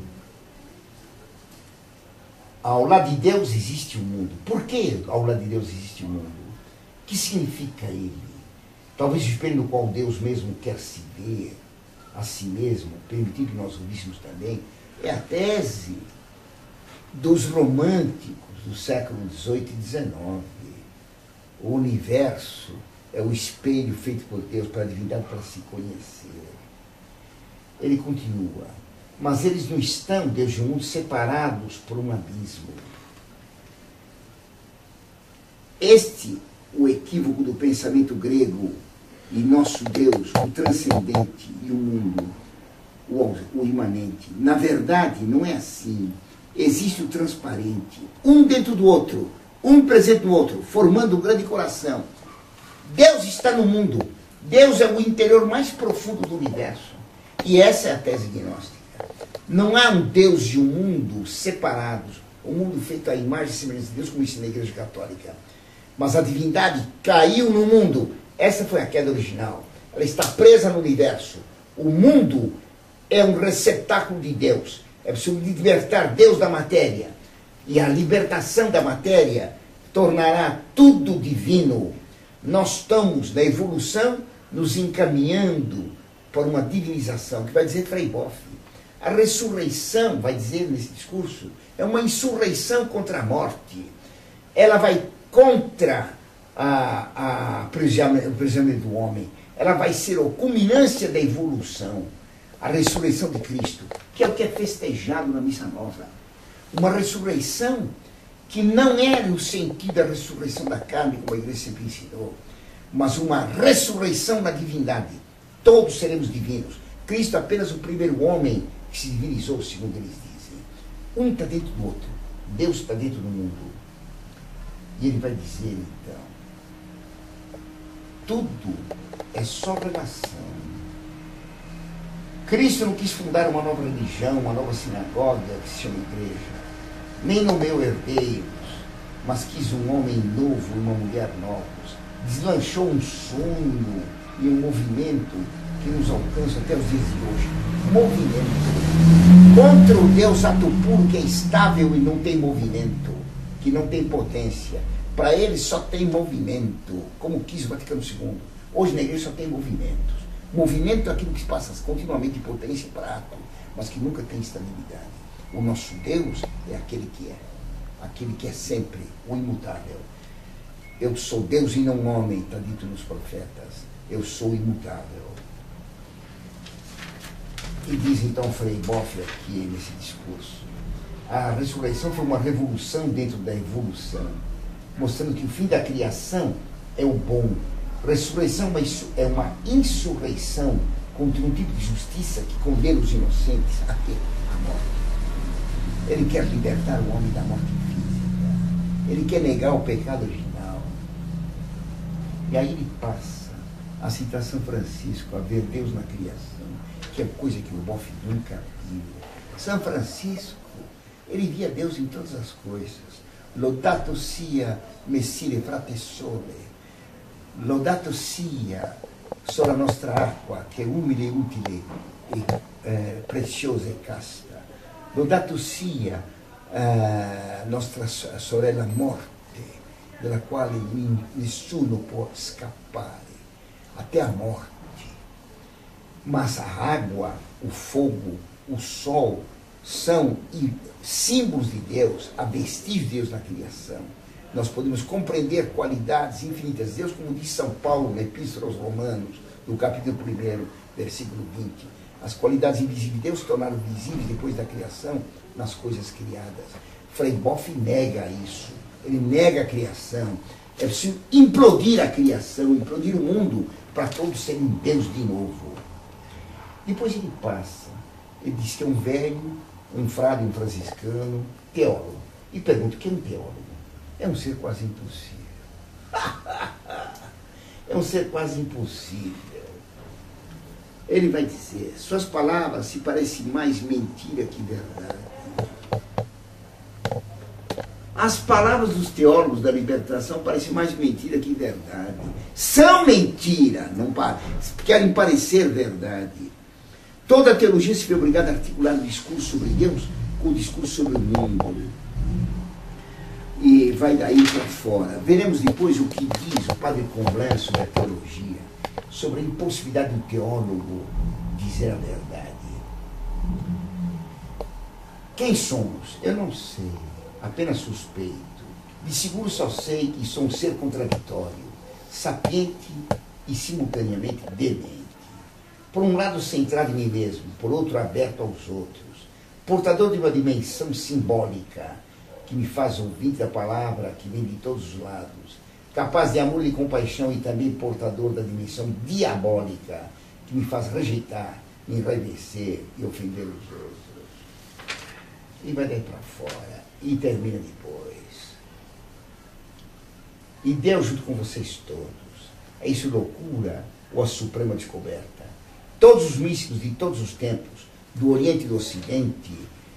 Ao lado de Deus existe o mundo. Por que ao lado de Deus existe o mundo? O que significa ele? Talvez o espelho no qual Deus mesmo quer se ver a si mesmo, permitindo que nós o víssemos também, é a tese dos românticos do século XVIII e XIX. O universo é o espelho feito por Deus para a divindade, para se conhecer. Ele continua: mas eles não estão, Deus e o mundo, separados por um abismo. O equívoco do pensamento grego e nosso Deus, o transcendente e o mundo, o imanente. Na verdade, não é assim. Existe o transparente, um dentro do outro, um presente no outro, formando um grande coração. Deus está no mundo. Deus é o interior mais profundo do universo. E essa é a tese gnóstica. Não há um Deus e um mundo separados, um mundo feito à imagem e semelhança de Deus, como ensina a Igreja Católica. Mas a divindade caiu no mundo. Essa foi a queda original. Ela está presa no universo. O mundo é um receptáculo de Deus. É preciso libertar Deus da matéria. E a libertação da matéria tornará tudo divino. Nós estamos, na evolução, nos encaminhando para uma divinização, que vai dizer Frei Boff. A ressurreição, vai dizer nesse discurso, é uma insurreição contra a morte. Ela vai contra o aprisionamento do homem. Ela vai ser a culminância da evolução. A ressurreição de Cristo, que é o que é festejado na Missa Nova. Uma ressurreição que não é no sentido da ressurreição da carne, como a Igreja sempre ensinou, mas uma ressurreição na divindade. Todos seremos divinos. Cristo é apenas o primeiro homem que se divinizou, segundo eles dizem. Um está dentro do outro. Deus está dentro do mundo. E ele vai dizer, então, tudo é só relação. Cristo não quis fundar uma nova religião, uma nova sinagoga que se chama igreja. Nem nomeou herdeiros, mas quis um homem novo e uma mulher novos. Deslanchou um sonho e um movimento que nos alcança até os dias de hoje. Movimento. Contra o Deus ato puro, que é estável e não tem movimento, que não tem potência. Para ele só tem movimento, como quis o Vaticano II. Hoje na igreja só tem movimentos. Movimento é aquilo que se passa continuamente de potência para ato, mas que nunca tem estabilidade. O nosso Deus é aquele que é sempre o imutável. Eu sou Deus e não homem, está dito nos profetas. Eu sou imutável. E diz então Frei Boff aqui nesse discurso: a ressurreição foi uma revolução dentro da evolução, mostrando que o fim da criação é o bom. Ressurreição é uma insurreição contra um tipo de justiça que condena os inocentes a quê? A morte. Ele quer libertar o homem da morte física. Ele quer negar o pecado original. E aí ele passa a citar São Francisco, a ver Deus na criação, que é coisa que o Boff nunca viu. São Francisco, ele via Deus em todas as coisas. Laudato sia Messire frate sole. Laudato sia sola nostra acqua, che è umile, utile e preziosa e casta. Laudato sia nostra sorella morte, della quale nessuno può scappare, até a morte. Mas a água, o fogo, o sol são símbolos de Deus, a vestígio de Deus na criação. Nós podemos compreender qualidades infinitas de Deus, como diz São Paulo na Epístola aos Romanos, no capítulo 1, versículo 20. As qualidades invisíveis de Deus se tornaram visíveis depois da criação nas coisas criadas. Frei Boff nega isso. Ele nega a criação. É preciso implodir a criação, implodir o mundo, para todos serem Deus de novo. Depois ele passa. Ele diz que é um velho, um frade, um franciscano, teólogo. E pergunta: o que é um teólogo? É um ser quase impossível. É um ser quase impossível. Ele vai dizer: suas palavras se parecem mais mentira que verdade. As palavras dos teólogos da libertação parecem mais mentira que verdade. São mentira, não querem parecer verdade. Toda a teologia se vê obrigada a articular o discurso sobre Deus com o discurso sobre o mundo. E vai daí para fora. Veremos depois o que diz o padre Combler sobre a teologia, sobre a impossibilidade do teólogo dizer a verdade. Quem somos? Eu não sei, apenas suspeito. De seguro só sei que sou um ser contraditório, sapiente e simultaneamente demente. Por um lado centrado em mim mesmo, por outro aberto aos outros, portador de uma dimensão simbólica que me faz ouvir da palavra que vem de todos os lados, capaz de amor e compaixão e também portador da dimensão diabólica que me faz rejeitar, me enraivecer e ofender os outros. E vai daí para fora, e termina depois. E Deus junto com vocês todos. É isso loucura ou a suprema descoberta? Todos os místicos de todos os tempos, do Oriente e do Ocidente,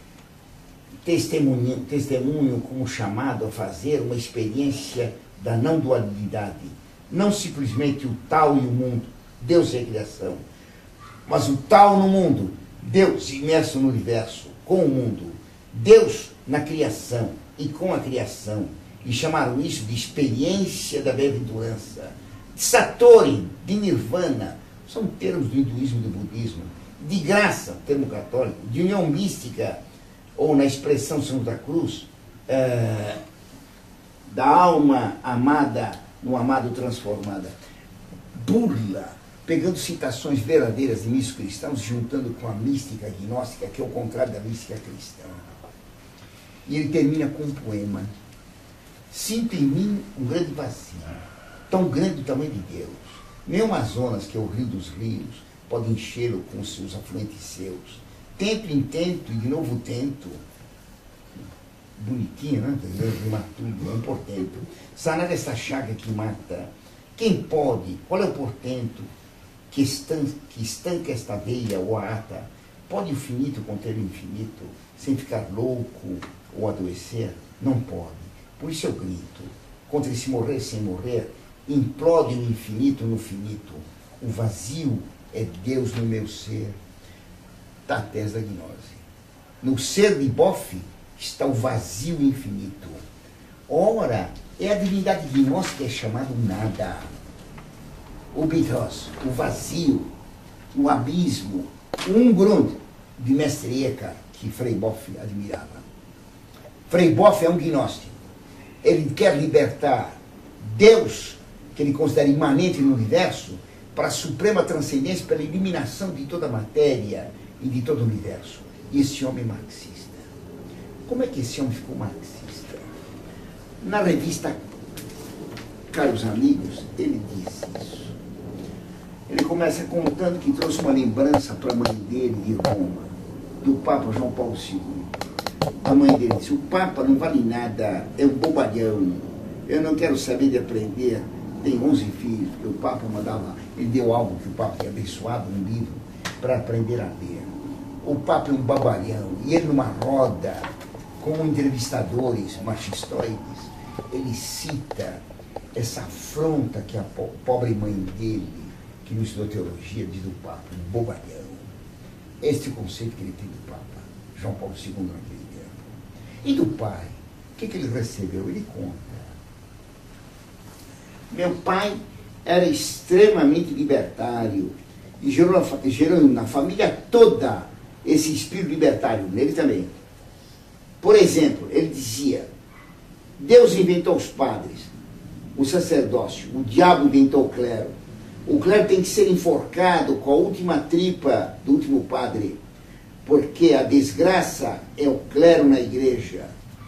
testemunham como chamado a fazer uma experiência da não dualidade. Não simplesmente o tal e o mundo, Deus é a criação, mas o tal no mundo, Deus imerso no universo, com o mundo, Deus na criação e com a criação, e chamaram isso de experiência da bem-aventurança, de Satori, de Nirvana, são termos do hinduísmo e do budismo, de graça, termo católico, de união mística, ou na expressão Santa Cruz, da alma amada no amado transformada. Burla, pegando citações verdadeiras de místicos cristãos, juntando com a mística gnóstica, que é o contrário da mística cristã. E ele termina com um poema. Sinto em mim um grande vazio, tão grande do tamanho de Deus. Nem o Amazonas, que é o rio dos rios, pode enchê-lo com os seus afluentes seus. Tento, intento e de novo tento. Bonitinho, né? Rimar tudo, é um portento. Sanar esta chaga que mata. Quem pode? Qual é o portento que estanca esta veia ou a ata? Pode o finito conter o infinito sem ficar louco ou adoecer? Não pode. Por isso eu grito, contra esse morrer sem morrer, implode o infinito no finito. O vazio é Deus no meu ser. Da tese da gnose. No ser de Boff está o vazio infinito. Ora, é a divindade gnóstica que é chamado nada. O Bitos, o vazio, o abismo, o Ungrund de Mestre Eckhart, que Frei Boff admirava. Frei Boff é um gnóstico. Ele quer libertar Deus, que ele considera imanente no universo, para a suprema transcendência, pela eliminação de toda a matéria e de todo o universo. E esse homem é marxista. Como é que esse homem ficou marxista? Na revista Caros Amigos, ele diz isso. Ele começa contando que trouxe uma lembrança para a mãe dele de Roma, do Papa João Paulo II. A mãe dele disse: o Papa não vale nada, é um bobalhão, eu não quero saber de aprender. Tem 11 filhos, porque o Papa mandava, ele deu algo que o Papa tinha abençoado, um livro, para aprender a ler. O Papa é um babalhão, e ele numa roda, com entrevistadores machistóides, ele cita essa afronta que a pobre mãe dele, que não estudou teologia, diz do Papa, um bobalhão. Este é o conceito que ele tem do Papa, João Paulo II naquele tempo. E do pai, o que ele recebeu? Ele conta. Meu pai era extremamente libertário e gerou na família toda esse espírito libertário, nele também. Por exemplo, ele dizia: Deus inventou os padres, o sacerdócio, o diabo inventou o clero tem que ser enforcado com a última tripa do último padre, porque a desgraça é o clero na igreja.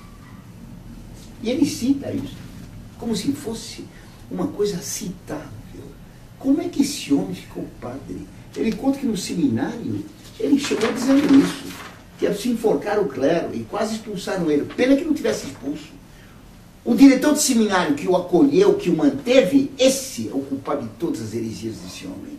E ele cita isso, como se fosse uma coisa citável. Como é que esse homem ficou padre? Ele conta que no seminário ele chegou dizendo isso, que ia se enforcar o clero, e quase expulsaram ele. Pena que não tivesse expulso. O diretor de seminário que o acolheu, que o manteve, esse é o culpado de todas as heresias desse homem.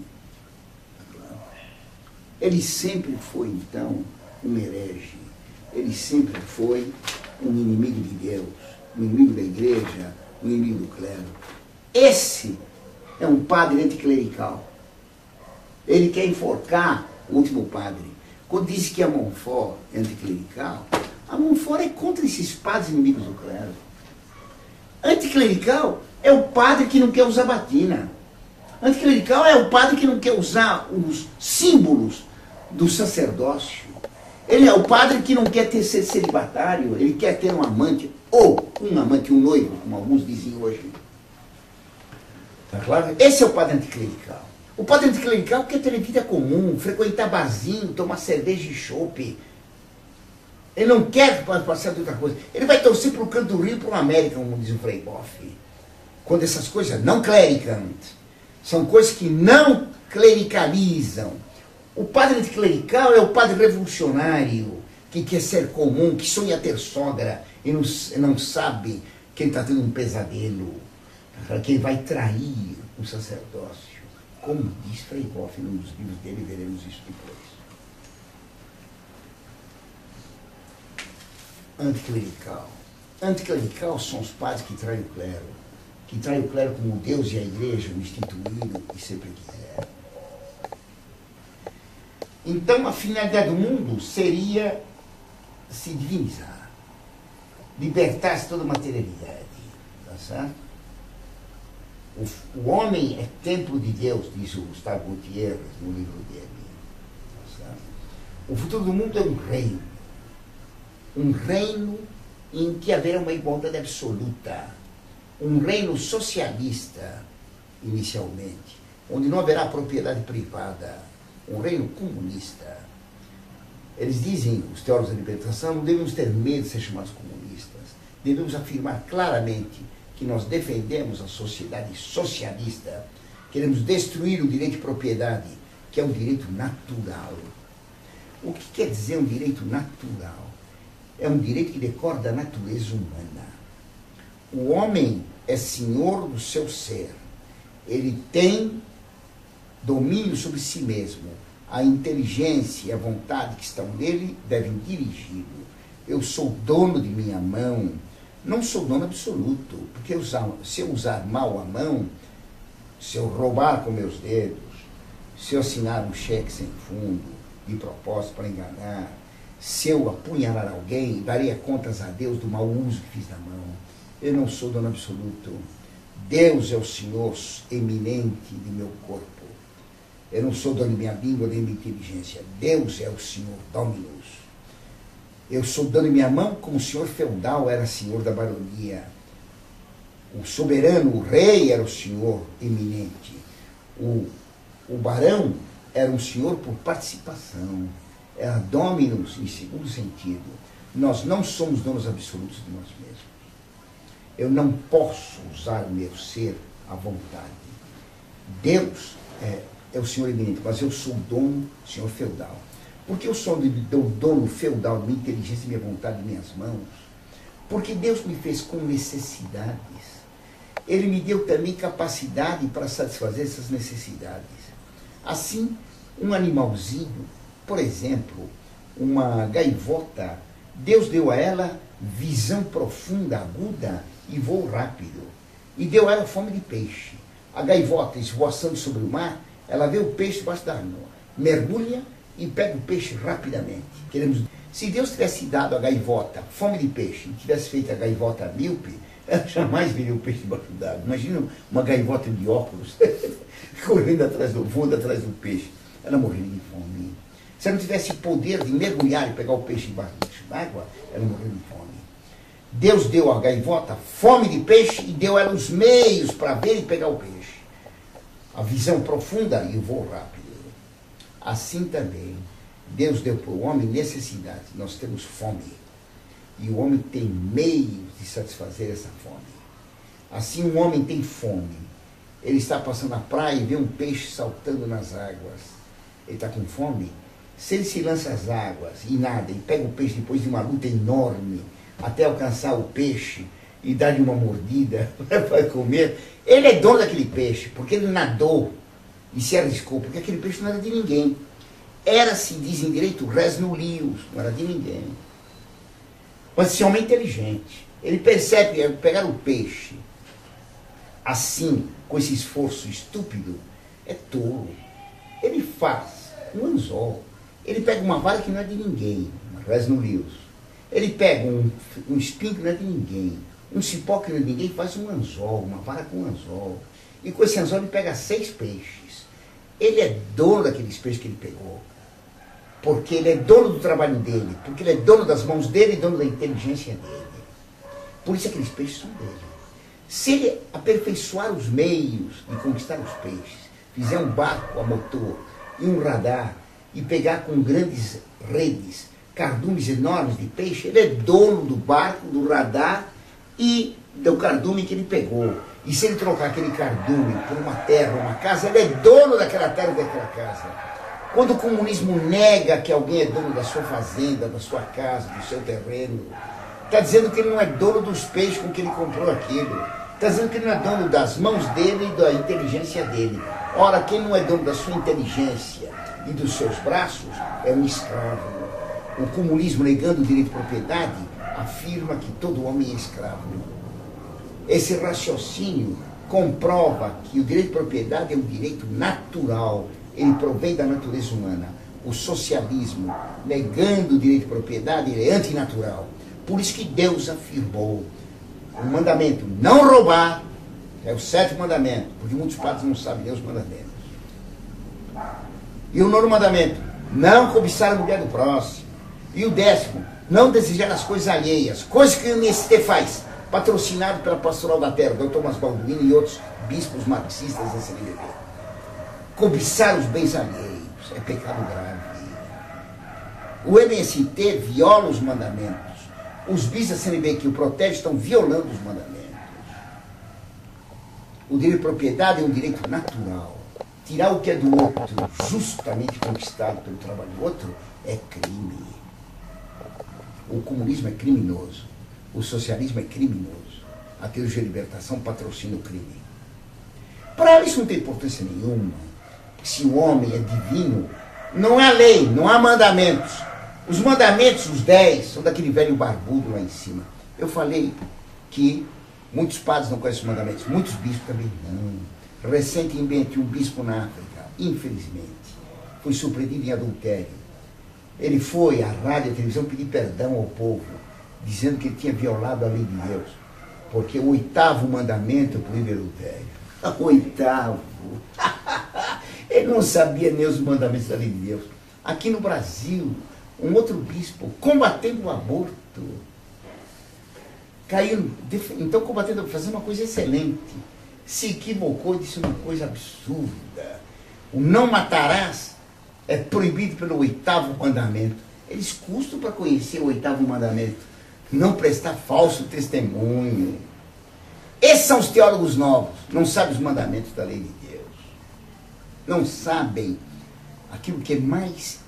Ele sempre foi, então, um herege. Ele sempre foi um inimigo de Deus, um inimigo da igreja, um inimigo do clero. Esse é um padre anticlerical. Ele quer enforcar o último padre. Quando diz que a Montfort é anticlerical, a Montfort é contra esses padres inimigos do clero. Anticlerical é o padre que não quer usar batina. Anticlerical é o padre que não quer usar os símbolos do sacerdócio. Ele é o padre que não quer ser celibatário, ele quer ter um amante, ou um noivo, como alguns dizem hoje. Tá claro? Esse é o padre anticlerical. O padre anticlerical quer ter vida comum, frequentar barzinho, tomar cerveja e chope. Ele não quer passar de outra coisa. Ele vai torcer para o canto do Rio e para o América, como diz o Frei Boff. Quando essas coisas não clericant, são coisas que não clericalizam. O padre anticlerical é o padre revolucionário, que quer ser comum, que sonha ter sogra e não sabe que ele está tendo um pesadelo, que ele vai trair o sacerdócio. Como diz Frei Boff num dos livros dele, veremos isso depois. Anticlerical. Anticlerical são os padres que traem o clero. Que traem o clero como Deus e a igreja o instituíram e sempre quiseram. Então, a finalidade do mundo seria se divinizar. Libertar-se toda a materialidade. Tá certo? O homem é templo de Deus, diz o Gustavo Gutierrez no livro dele. Tá certo? O futuro do mundo é um reino. Um reino em que haverá uma igualdade absoluta. Um reino socialista, inicialmente, onde não haverá propriedade privada. Um reino comunista. Eles dizem, os teólogos da libertação, não devemos ter medo de ser chamados comunistas. Devemos afirmar claramente que nós defendemos a sociedade socialista. Queremos destruir o direito de propriedade, que é um direito natural. O que quer dizer um direito natural? É um direito que decorre da natureza humana. O homem é senhor do seu ser. Ele tem domínio sobre si mesmo. A inteligência e a vontade que estão nele devem dirigi-lo. Eu sou dono de minha mão. Não sou dono absoluto, porque se eu usar mal a mão, se eu roubar com meus dedos, se eu assinar um cheque sem fundo, de propósito para enganar, se eu apunhalar alguém, daria contas a Deus do mau uso que fiz da mão. Eu não sou dono absoluto. Deus é o Senhor eminente de meu corpo. Eu não sou dono de minha língua nem de minha inteligência. Deus é o Senhor Dominus. Eu sou dono de minha mão como o senhor feudal era senhor da baronia. O soberano, o rei, era o senhor eminente. O barão era um senhor por participação. Era dominus em segundo sentido. Nós não somos donos absolutos de nós mesmos. Eu não posso usar o meu ser à vontade. Deus é o senhor eminente, mas eu sou o dono, senhor feudal. Porque eu sou o dono feudal de minha inteligência, de minha vontade, de minhas mãos? Porque Deus me fez com necessidades. Ele me deu também capacidade para satisfazer essas necessidades. Assim, um animalzinho, por exemplo, uma gaivota, Deus deu a ela visão profunda, aguda e voo rápido. E deu a ela fome de peixe. A gaivota, esvoaçando sobre o mar, ela vê o peixe debaixo da água, mergulha e pega o peixe rapidamente. Se Deus tivesse dado a gaivota fome de peixe e tivesse feito a gaivota míope, ela jamais veria o peixe debaixo d'água. Imagina uma gaivota de óculos correndo voando atrás do peixe. Ela morreria de fome. Se ela não tivesse poder de mergulhar e pegar o peixe debaixo d'água, ela morreria de fome. Deus deu à gaivota fome de peixe e deu a ela os meios para ver e pegar o peixe. A visão profunda e o voo rápido. Assim também, Deus deu para o homem necessidade. Nós temos fome. E o homem tem meios de satisfazer essa fome. Assim, um homem tem fome. Ele está passando na praia e vê um peixe saltando nas águas. Ele está com fome. Se ele se lança às águas e nada, e pega o peixe depois de uma luta enorme, até alcançar o peixe e dar-lhe uma mordida para comer, ele é dono daquele peixe, porque ele nadou e se arriscou, porque aquele peixe não era de ninguém. Era, se diz em direito, res nullius, não era de ninguém. Mas esse homem é inteligente. Ele percebe que pegar o peixe assim, com esse esforço estúpido, é tolo. Ele faz um anzol. Ele pega uma vara que não é de ninguém, res nullius. Ele pega um espinho que não é de ninguém, um cipó que não é de ninguém, faz um anzol, uma vara com um anzol. E com esse anzol ele pega 6 peixes. Ele é dono daqueles peixes que ele pegou. porque ele é dono do trabalho dele, porque ele é dono das mãos dele e dono da inteligência dele. Por isso aqueles peixes são dele. Se ele aperfeiçoar os meios de conquistar os peixes, fizer um barco a motor e um radar, e pegar com grandes redes, cardumes enormes de peixe, ele é dono do barco, do radar e do cardume que ele pegou. E se ele trocar aquele cardume por uma terra, uma casa, ele é dono daquela terra e daquela casa. Quando o comunismo nega que alguém é dono da sua fazenda, da sua casa, do seu terreno, está dizendo que ele não é dono dos peixes com que ele comprou aquilo. Está dizendo que ele não é dono das mãos dele e da inteligência dele. Ora, quem não é dono da sua inteligência e dos seus braços é um escravo. O comunismo, negando o direito de propriedade, afirma que todo homem é escravo. Esse raciocínio comprova que o direito de propriedade é um direito natural, ele provém da natureza humana. O socialismo, negando o direito de propriedade, ele é antinatural. Por isso que Deus afirmou o mandamento não roubar, é o 7º mandamento, porque muitos padres não sabem ler os mandamentos. E o 9º mandamento, não cobiçar a mulher do próximo. E o 10º, não desejar as coisas alheias, coisas que o MST faz, patrocinado pela Pastoral da Terra, Dr. Thomas Balduino e outros bispos marxistas da CNBB. Cobiçar os bens alheios é pecado grave. O MST viola os mandamentos. Os bispos da CNBB que o protegem estão violando os mandamentos. O direito de propriedade é um direito natural. Tirar o que é do outro, justamente conquistado pelo trabalho do outro, é crime. O comunismo é criminoso. O socialismo é criminoso. A teologia de libertação patrocina o crime. Para ela isso não tem importância nenhuma. Se o homem é divino, não há lei, não há mandamentos. Os mandamentos, os 10, são daquele velho barbudo lá em cima. Eu falei que muitos padres não conhecem os mandamentos, muitos bispos também não. Recentemente, um bispo na África, infelizmente, foi surpreendido em adultério. Ele foi à rádio e à televisão pedir perdão ao povo, dizendo que ele tinha violado a lei de Deus, porque o 8º mandamento proíbe adultério. O 8º. Ele não sabia nem os mandamentos da lei de Deus. Aqui no Brasil, um outro bispo, combatendo o aborto, caiu, então combatendo, fazendo uma coisa excelente, se equivocou e disse uma coisa absurda. O não matarás é proibido pelo 8º mandamento. Eles custam para conhecer o 8º mandamento. Não prestar falso testemunho. Esses são os teólogos novos. Não sabem os mandamentos da lei de Deus. Não sabem aquilo que é mais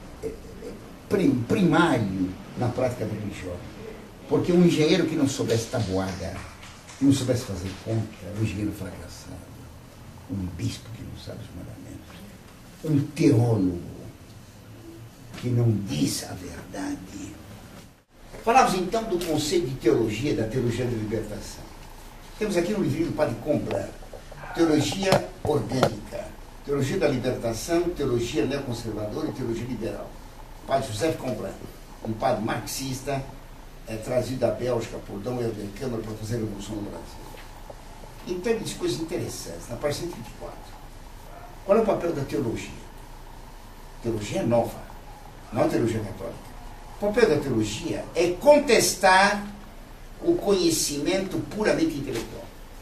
primário na prática religiosa. Porque um engenheiro que não soubesse tabuada, que não soubesse fazer conta, é um engenheiro fracassado. Um bispo que não sabe os mandamentos. Um teólogo que não diz a verdade. Falávamos então do conceito de teologia, da teologia da libertação. Temos aqui um livrinho do Padre Comblan, Teologia Orgânica, Teologia da Libertação, Teologia Neoconservadora e Teologia Liberal. Padre José Comblan, um padre marxista, trazido da Bélgica por Dom Helder Câmara para fazer a Revolução no Brasil. Então ele diz coisas interessantes, na página 124. Qual é o papel da teologia? Teologia nova, não a teologia católica. O papel da teologia é contestar o conhecimento puramente intelectual.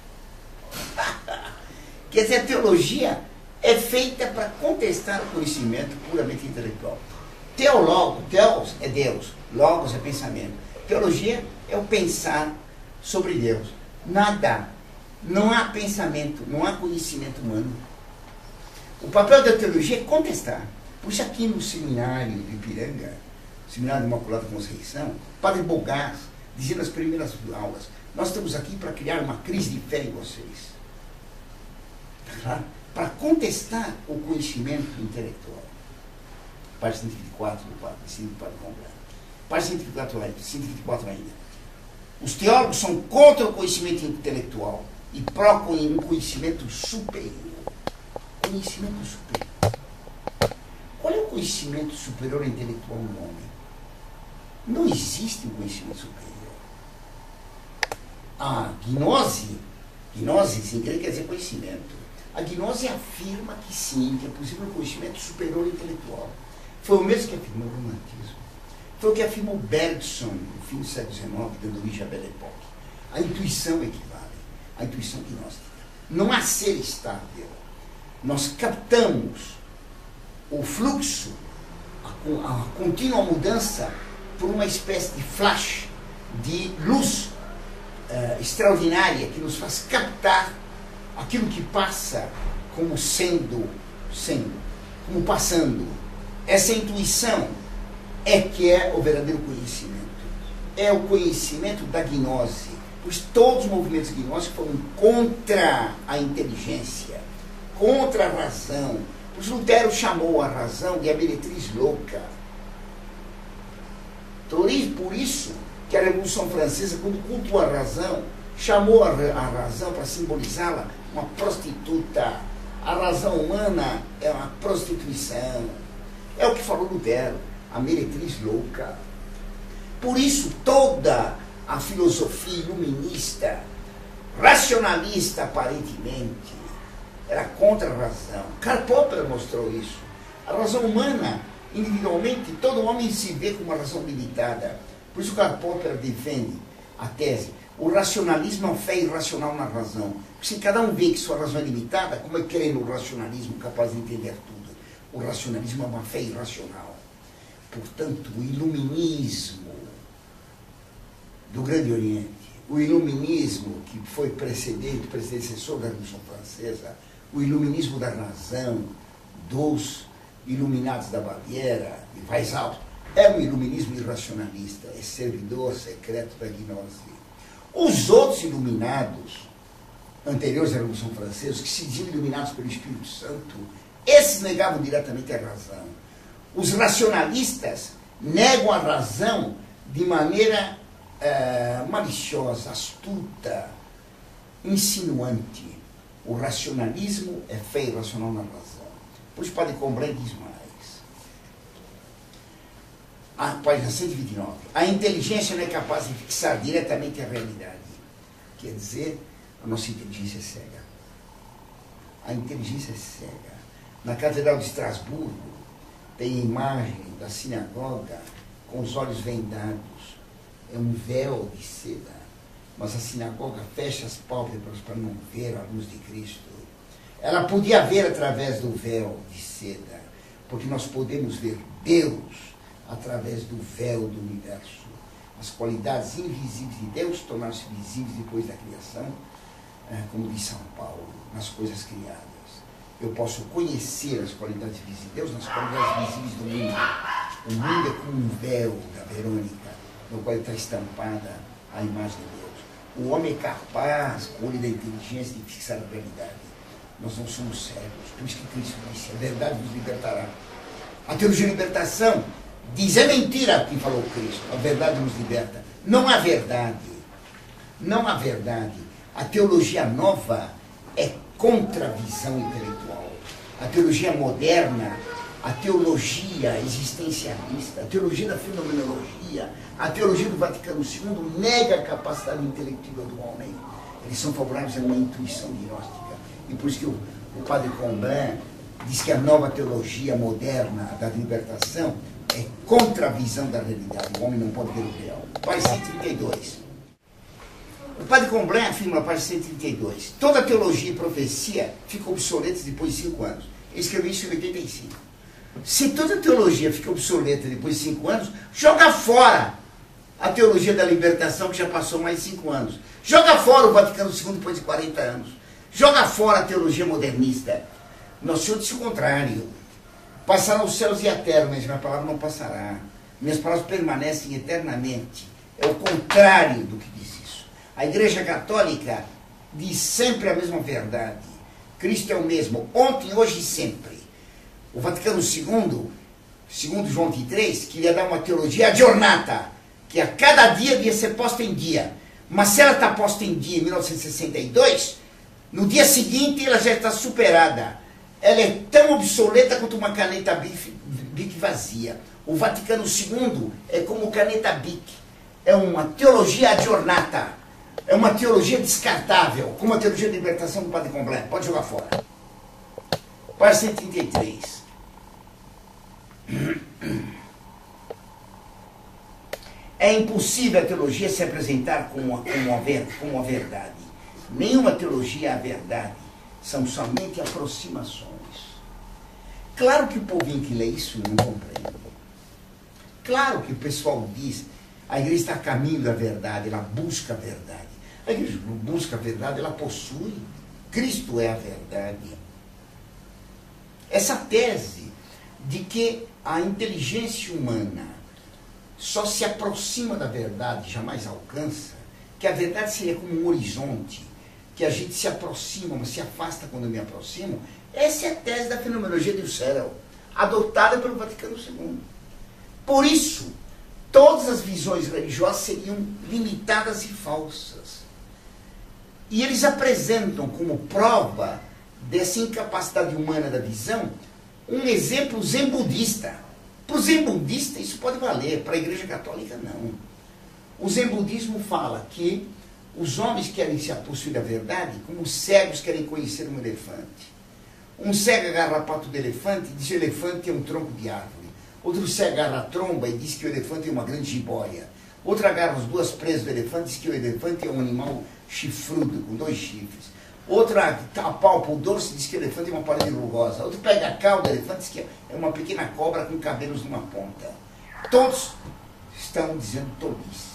Quer dizer, a teologia é feita para contestar o conhecimento puramente intelectual. Theos é Deus, logos é pensamento. Teologia é o pensar sobre Deus. Nada, não há pensamento, não há conhecimento humano. O papel da teologia é contestar. Por isso aqui no seminário de Ipiranga, Seminário de Imaculada Conceição, Padre Bogás dizia nas primeiras aulas, nós estamos aqui para criar uma crise de fé em vocês. Para contestar o conhecimento intelectual. Página 124 do Padre Comblan. Página 124 ainda. Os teólogos são contra o conhecimento intelectual e proclam um conhecimento superior. Conhecimento superior. Qual é o conhecimento superior intelectual no homem? Não existe um conhecimento superior. A gnose em grego quer dizer conhecimento. A gnose afirma que sim, que é possível um conhecimento superior intelectual. Foi o mesmo que afirmou o romantismo. Foi o que afirmou Bergson no fim do século XIX, dando origem à Belle Époque. A intuição equivale à intuição gnóstica. Não há ser estável. Nós captamos o fluxo, a contínua mudança, por uma espécie de flash de luz extraordinária que nos faz captar aquilo que passa como sendo, como passando. Essa intuição é que é o verdadeiro conhecimento. É o conhecimento da gnose. Pois todos os movimentos gnósticos foram contra a inteligência, contra a razão. Pois Lutero chamou a razão de a meretriz louca. Por isso que a Revolução Francesa, quando cultuou a razão, chamou a razão para simbolizá-la uma prostituta. A razão humana é uma prostituição. É o que falou Lutero, a meretriz louca. Por isso toda a filosofia iluminista, racionalista aparentemente, era contra a razão. Karl Popper mostrou isso. A razão humana, individualmente, todo homem se vê com uma razão limitada. Por isso Karl Popper defende a tese: o racionalismo é uma fé irracional na razão. Porque se cada um vê que sua razão é limitada, como é que crer no racionalismo capaz de entender tudo? O racionalismo é uma fé irracional. Portanto, o iluminismo do Grande Oriente, o iluminismo que foi predecessor da Revolução Francesa, o iluminismo da razão dos iluminados da Baviera, de Weishaupt, é um iluminismo irracionalista, é servidor secreto da gnose. Os outros iluminados, anteriores à Revolução Francesa, que se diziam iluminados pelo Espírito Santo, esses negavam diretamente a razão. Os racionalistas negam a razão de maneira maliciosa, astuta, insinuante. O racionalismo é fé irracional na razão. Pois Padre Combray diz mais. A página 129. A inteligência não é capaz de fixar diretamente a realidade. Quer dizer, a nossa inteligência é cega. A inteligência é cega. Na Catedral de Estrasburgo tem imagem da sinagoga com os olhos vendados. É um véu de seda, mas a sinagoga fecha as pálpebras para não ver a luz de Cristo. Ela podia ver através do véu de seda, porque nós podemos ver Deus através do véu do universo. As qualidades invisíveis de Deus tornaram-se visíveis depois da criação, como diz São Paulo, nas coisas criadas. Eu posso conhecer as qualidades visíveis de Deus nas qualidades visíveis do mundo. O mundo é como um véu da Verônica, no qual está estampada a imagem de Deus. O homem é capaz, com o olho da inteligência, de fixar a realidade. Nós não somos cegos. Por isso que Cristo disse: a verdade nos libertará. A teologia de libertação diz: é mentira quem falou Cristo. A verdade nos liberta. Não há verdade. Não há verdade. A teologia nova é contra a visão intelectual. A teologia moderna, a teologia existencialista, a teologia da fenomenologia, a teologia do Vaticano II nega a capacidade intelectiva do homem. Eles são favoráveis a uma intuição gnóstica. E por isso que o Padre Combray diz que a nova teologia moderna da libertação é contra a visão da realidade. O homem não pode ver o real. Página 132. O Padre Combray afirma na página 132: toda teologia e profecia ficam obsoletas depois de 5 anos. Ele escreveu isso em 85. Se toda teologia fica obsoleta depois de 5 anos, joga fora a teologia da libertação, que já passou mais de 5 anos. Joga fora o Vaticano II depois de 40 anos. Joga fora a teologia modernista. Nosso Senhor disse o contrário. Passarão os céus e a terra, mas minha palavra não passará. Minhas palavras permanecem eternamente. É o contrário do que diz isso. A Igreja Católica diz sempre a mesma verdade. Cristo é o mesmo, ontem, hoje e sempre. O Vaticano II, segundo João XXIII, queria dar uma teologia aggiornata, que a cada dia devia ser posta em dia. Mas se ela está posta em dia em 1962, no dia seguinte ela já está superada. Ela é tão obsoleta quanto uma caneta Bic vazia. O Vaticano II é como caneta Bic. É uma teologia aggiornata. É uma teologia descartável, como a teologia de libertação do Padre Combray. Pode jogar fora. Página 133. É impossível a teologia se apresentar como a verdade. Nenhuma teologia é a verdade. São somente aproximações. Claro que o povinho que lê isso não compreende. Claro que o pessoal diz, a igreja está a caminho da verdade, ela busca a verdade. A igreja não busca a verdade, ela possui. Cristo é a verdade. Essa tese de que a inteligência humana só se aproxima da verdade, jamais alcança, que a verdade seria como um horizonte, que a gente se aproxima, mas se afasta quando eu me aproximo, essa é a tese da fenomenologia do céu, adotada pelo Vaticano II. Por isso, todas as visões religiosas seriam limitadas e falsas. E eles apresentam como prova dessa incapacidade humana da visão um exemplo zen budista. Para o zen budista isso pode valer, para a Igreja Católica não. O zen budismo fala que os homens querem se apossuir da verdade como os cegos querem conhecer um elefante. Um cego agarra a pata do elefante e diz que o elefante é um tronco de árvore. Outro cego agarra a tromba e diz que o elefante é uma grande jiboia. Outro agarra as duas presas do elefante e diz que o elefante é um animal chifrudo, com 2 chifres. Outro apalpa o dorso e diz que o elefante é uma parede rugosa. Outro pega a cauda do elefante e diz que é uma pequena cobra com cabelos numa ponta. Todos estão dizendo tolices.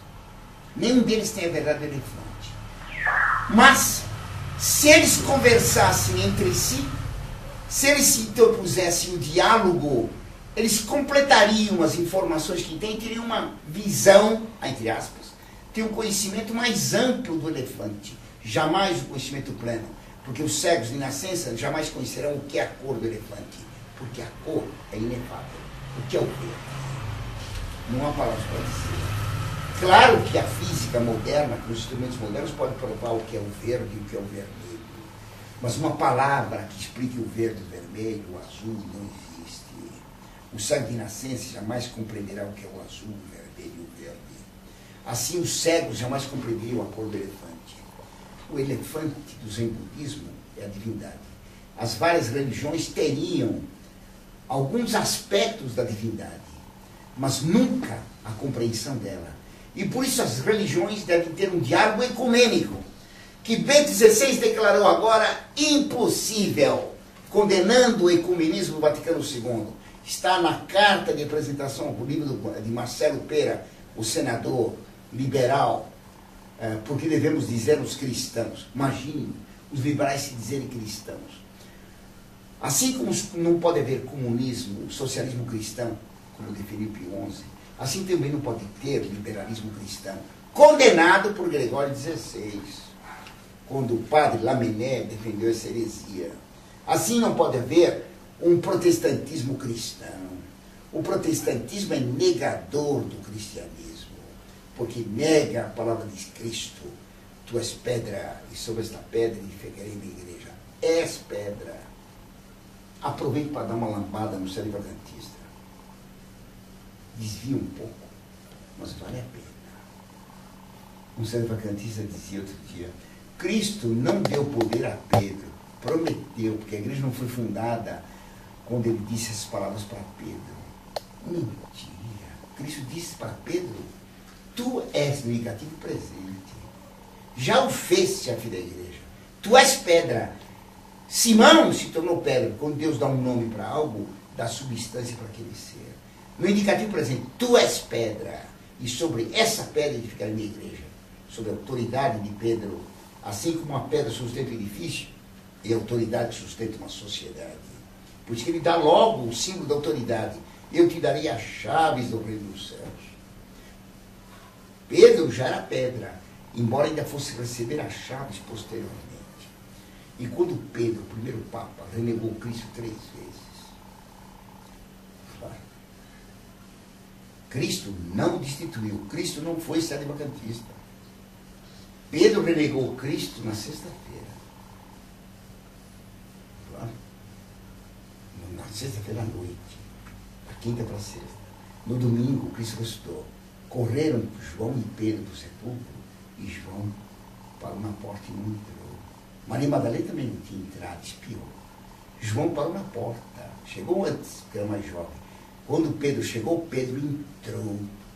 Nenhum deles tem a verdade do elefante. Mas, se eles conversassem entre si, se eles se interpusessem o diálogo, eles completariam as informações que têm, teriam uma visão, entre aspas, teriam um conhecimento mais amplo do elefante. Jamais o conhecimento pleno. Porque os cegos de nascença jamais conhecerão o que é a cor do elefante. Porque a cor é inefável. O que é o verde? Não há palavras para dizer. Claro que a física moderna, com os instrumentos modernos, pode provar o que é o verde e o que é o vermelho. Mas uma palavra que explique o verde, o vermelho, o azul, não existe. O cego de nascença jamais compreenderá o que é o azul, o vermelho e o verde. Assim, os cegos jamais compreenderiam a cor do elefante. O elefante do zen budismo é a divindade. As várias religiões teriam alguns aspectos da divindade, mas nunca a compreensão dela. E por isso as religiões devem ter um diálogo ecumênico, que Bento XVI declarou agora impossível, condenando o ecumenismo do Vaticano II. Está na carta de apresentação ao livro de Marcelo Pera, o senador liberal, porque devemos dizer os cristãos. Imagine os liberais se dizerem cristãos. Assim como não pode haver comunismo, socialismo cristão, como definiu Pio XI, assim também não pode ter liberalismo cristão, condenado por Gregório XVI, quando o padre Lamennais defendeu essa heresia. Assim não pode haver um protestantismo cristão. O protestantismo é negador do cristianismo, porque nega a palavra de Cristo. Tu és pedra, e sobre esta pedra edificarei minha igreja. És pedra. Aproveito para dar uma lambada no cérebro adventista. Desvia um pouco, mas vale a pena. Um cérebro adventista dizia outro dia, Cristo não deu poder a Pedro, prometeu, porque a igreja não foi fundada quando ele disse essas palavras para Pedro. Mentira. Cristo disse para Pedro, tu és no indicativo presente. Já o fez a filha da igreja. Tu és pedra. Simão se tornou pedra. Quando Deus dá um nome para algo, dá substância para aquele ser. No indicativo presente, tu és pedra. E sobre essa pedra edificarei minha igreja. Sobre a autoridade de Pedro, assim como uma pedra sustenta o edifício, e a autoridade sustenta uma sociedade. Por isso que ele dá logo o símbolo da autoridade. Eu te darei as chaves do reino dos céus. Pedro já era pedra, embora ainda fosse receber as chaves posteriormente. E quando Pedro, o primeiro Papa, renegou Cristo 3 vezes, claro, Cristo não destituiu, Cristo não foi sedevacantista. Pedro renegou Cristo na sexta-feira. Claro. Na sexta-feira à noite, da quinta para a sexta. No domingo, Cristo ressuscitou. Correram João e Pedro para o sepulcro, e João parou na porta e não entrou. Maria Madalena também não tinha entrado, espiou. João parou na porta, chegou antes, porque era mais jovem. Quando Pedro chegou, Pedro entrou.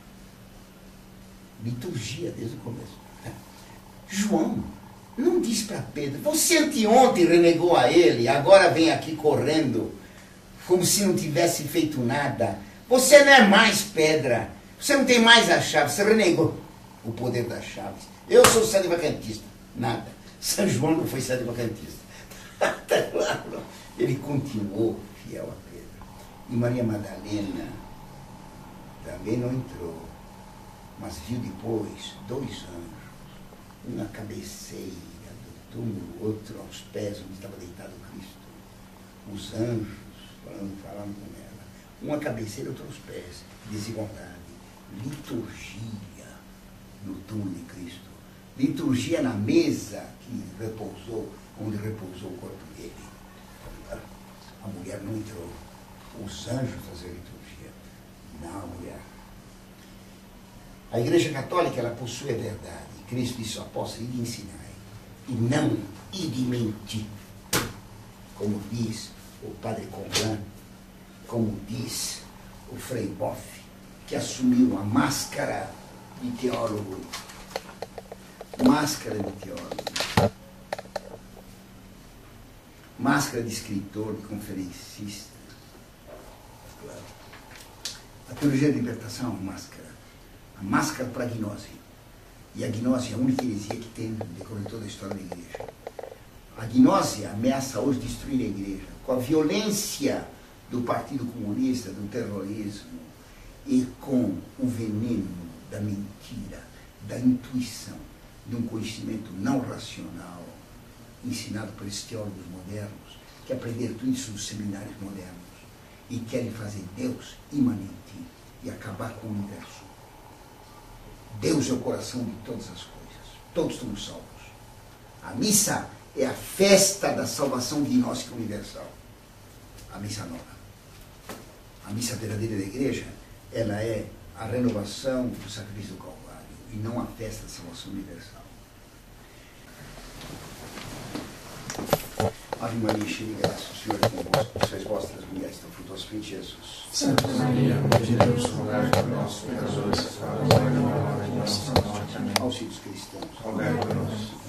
Liturgia desde o começo. João não disse para Pedro: você anteontem renegou a ele, agora vem aqui correndo, como se não tivesse feito nada. Você não é mais pedra, você não tem mais a chave, você renegou o poder das chaves. Eu sou sedevacantista. Nada. São João não foi sedevacantista. Está claro. Ele continuou fiel a Pedro. E Maria Madalena também não entrou, mas viu depois 2 anjos, um na cabeceira do túmulo, outro aos pés onde estava deitado Cristo. Os anjos falaram com ela. Um à cabeceira, outro aos pés. Desigualdade. Liturgia no túmulo de Cristo. Liturgia na mesa que repousou, onde repousou o corpo dele. A mulher não entrou. Os anjos faziam liturgia. Não, a mulher. A Igreja Católica, ela possui a verdade. Cristo disse ao apóstolo: ide ensinar, e não ide mentir. Como diz o Padre Comblan, como diz o Frei Boff, que assumiu a máscara de teólogo. Máscara de teólogo. Máscara de escritor, de conferencista. Claro. A teologia da libertação é uma máscara. A máscara para a gnose. E a gnose é a única heresia que tem decorrer toda a história da igreja. A gnose ameaça hoje destruir a igreja. Com a violência do Partido Comunista, do terrorismo, e com o veneno da mentira, da intuição, de um conhecimento não racional, ensinado por esses teólogos modernos, que aprenderam tudo isso nos seminários modernos, e querem fazer Deus imanente e acabar com o universo. Deus é o coração de todas as coisas. Todos somos salvos. A missa é a festa da salvação gnóstica universal. A missa nova. A missa verdadeira da igreja, ela é a renovação do sacrifício do Calvário e não a festa da salvação universal. Ave Maria, cheia de graça, o Senhor é convosco. Sois vós das mulheres, tão frutuoso fruto de Jesus. Santa Maria, Mãe de Deus, rogai por nós, pecadores, agora e na hora de nossa morte. Amém. Aos filhos cristãos, rogai por nós.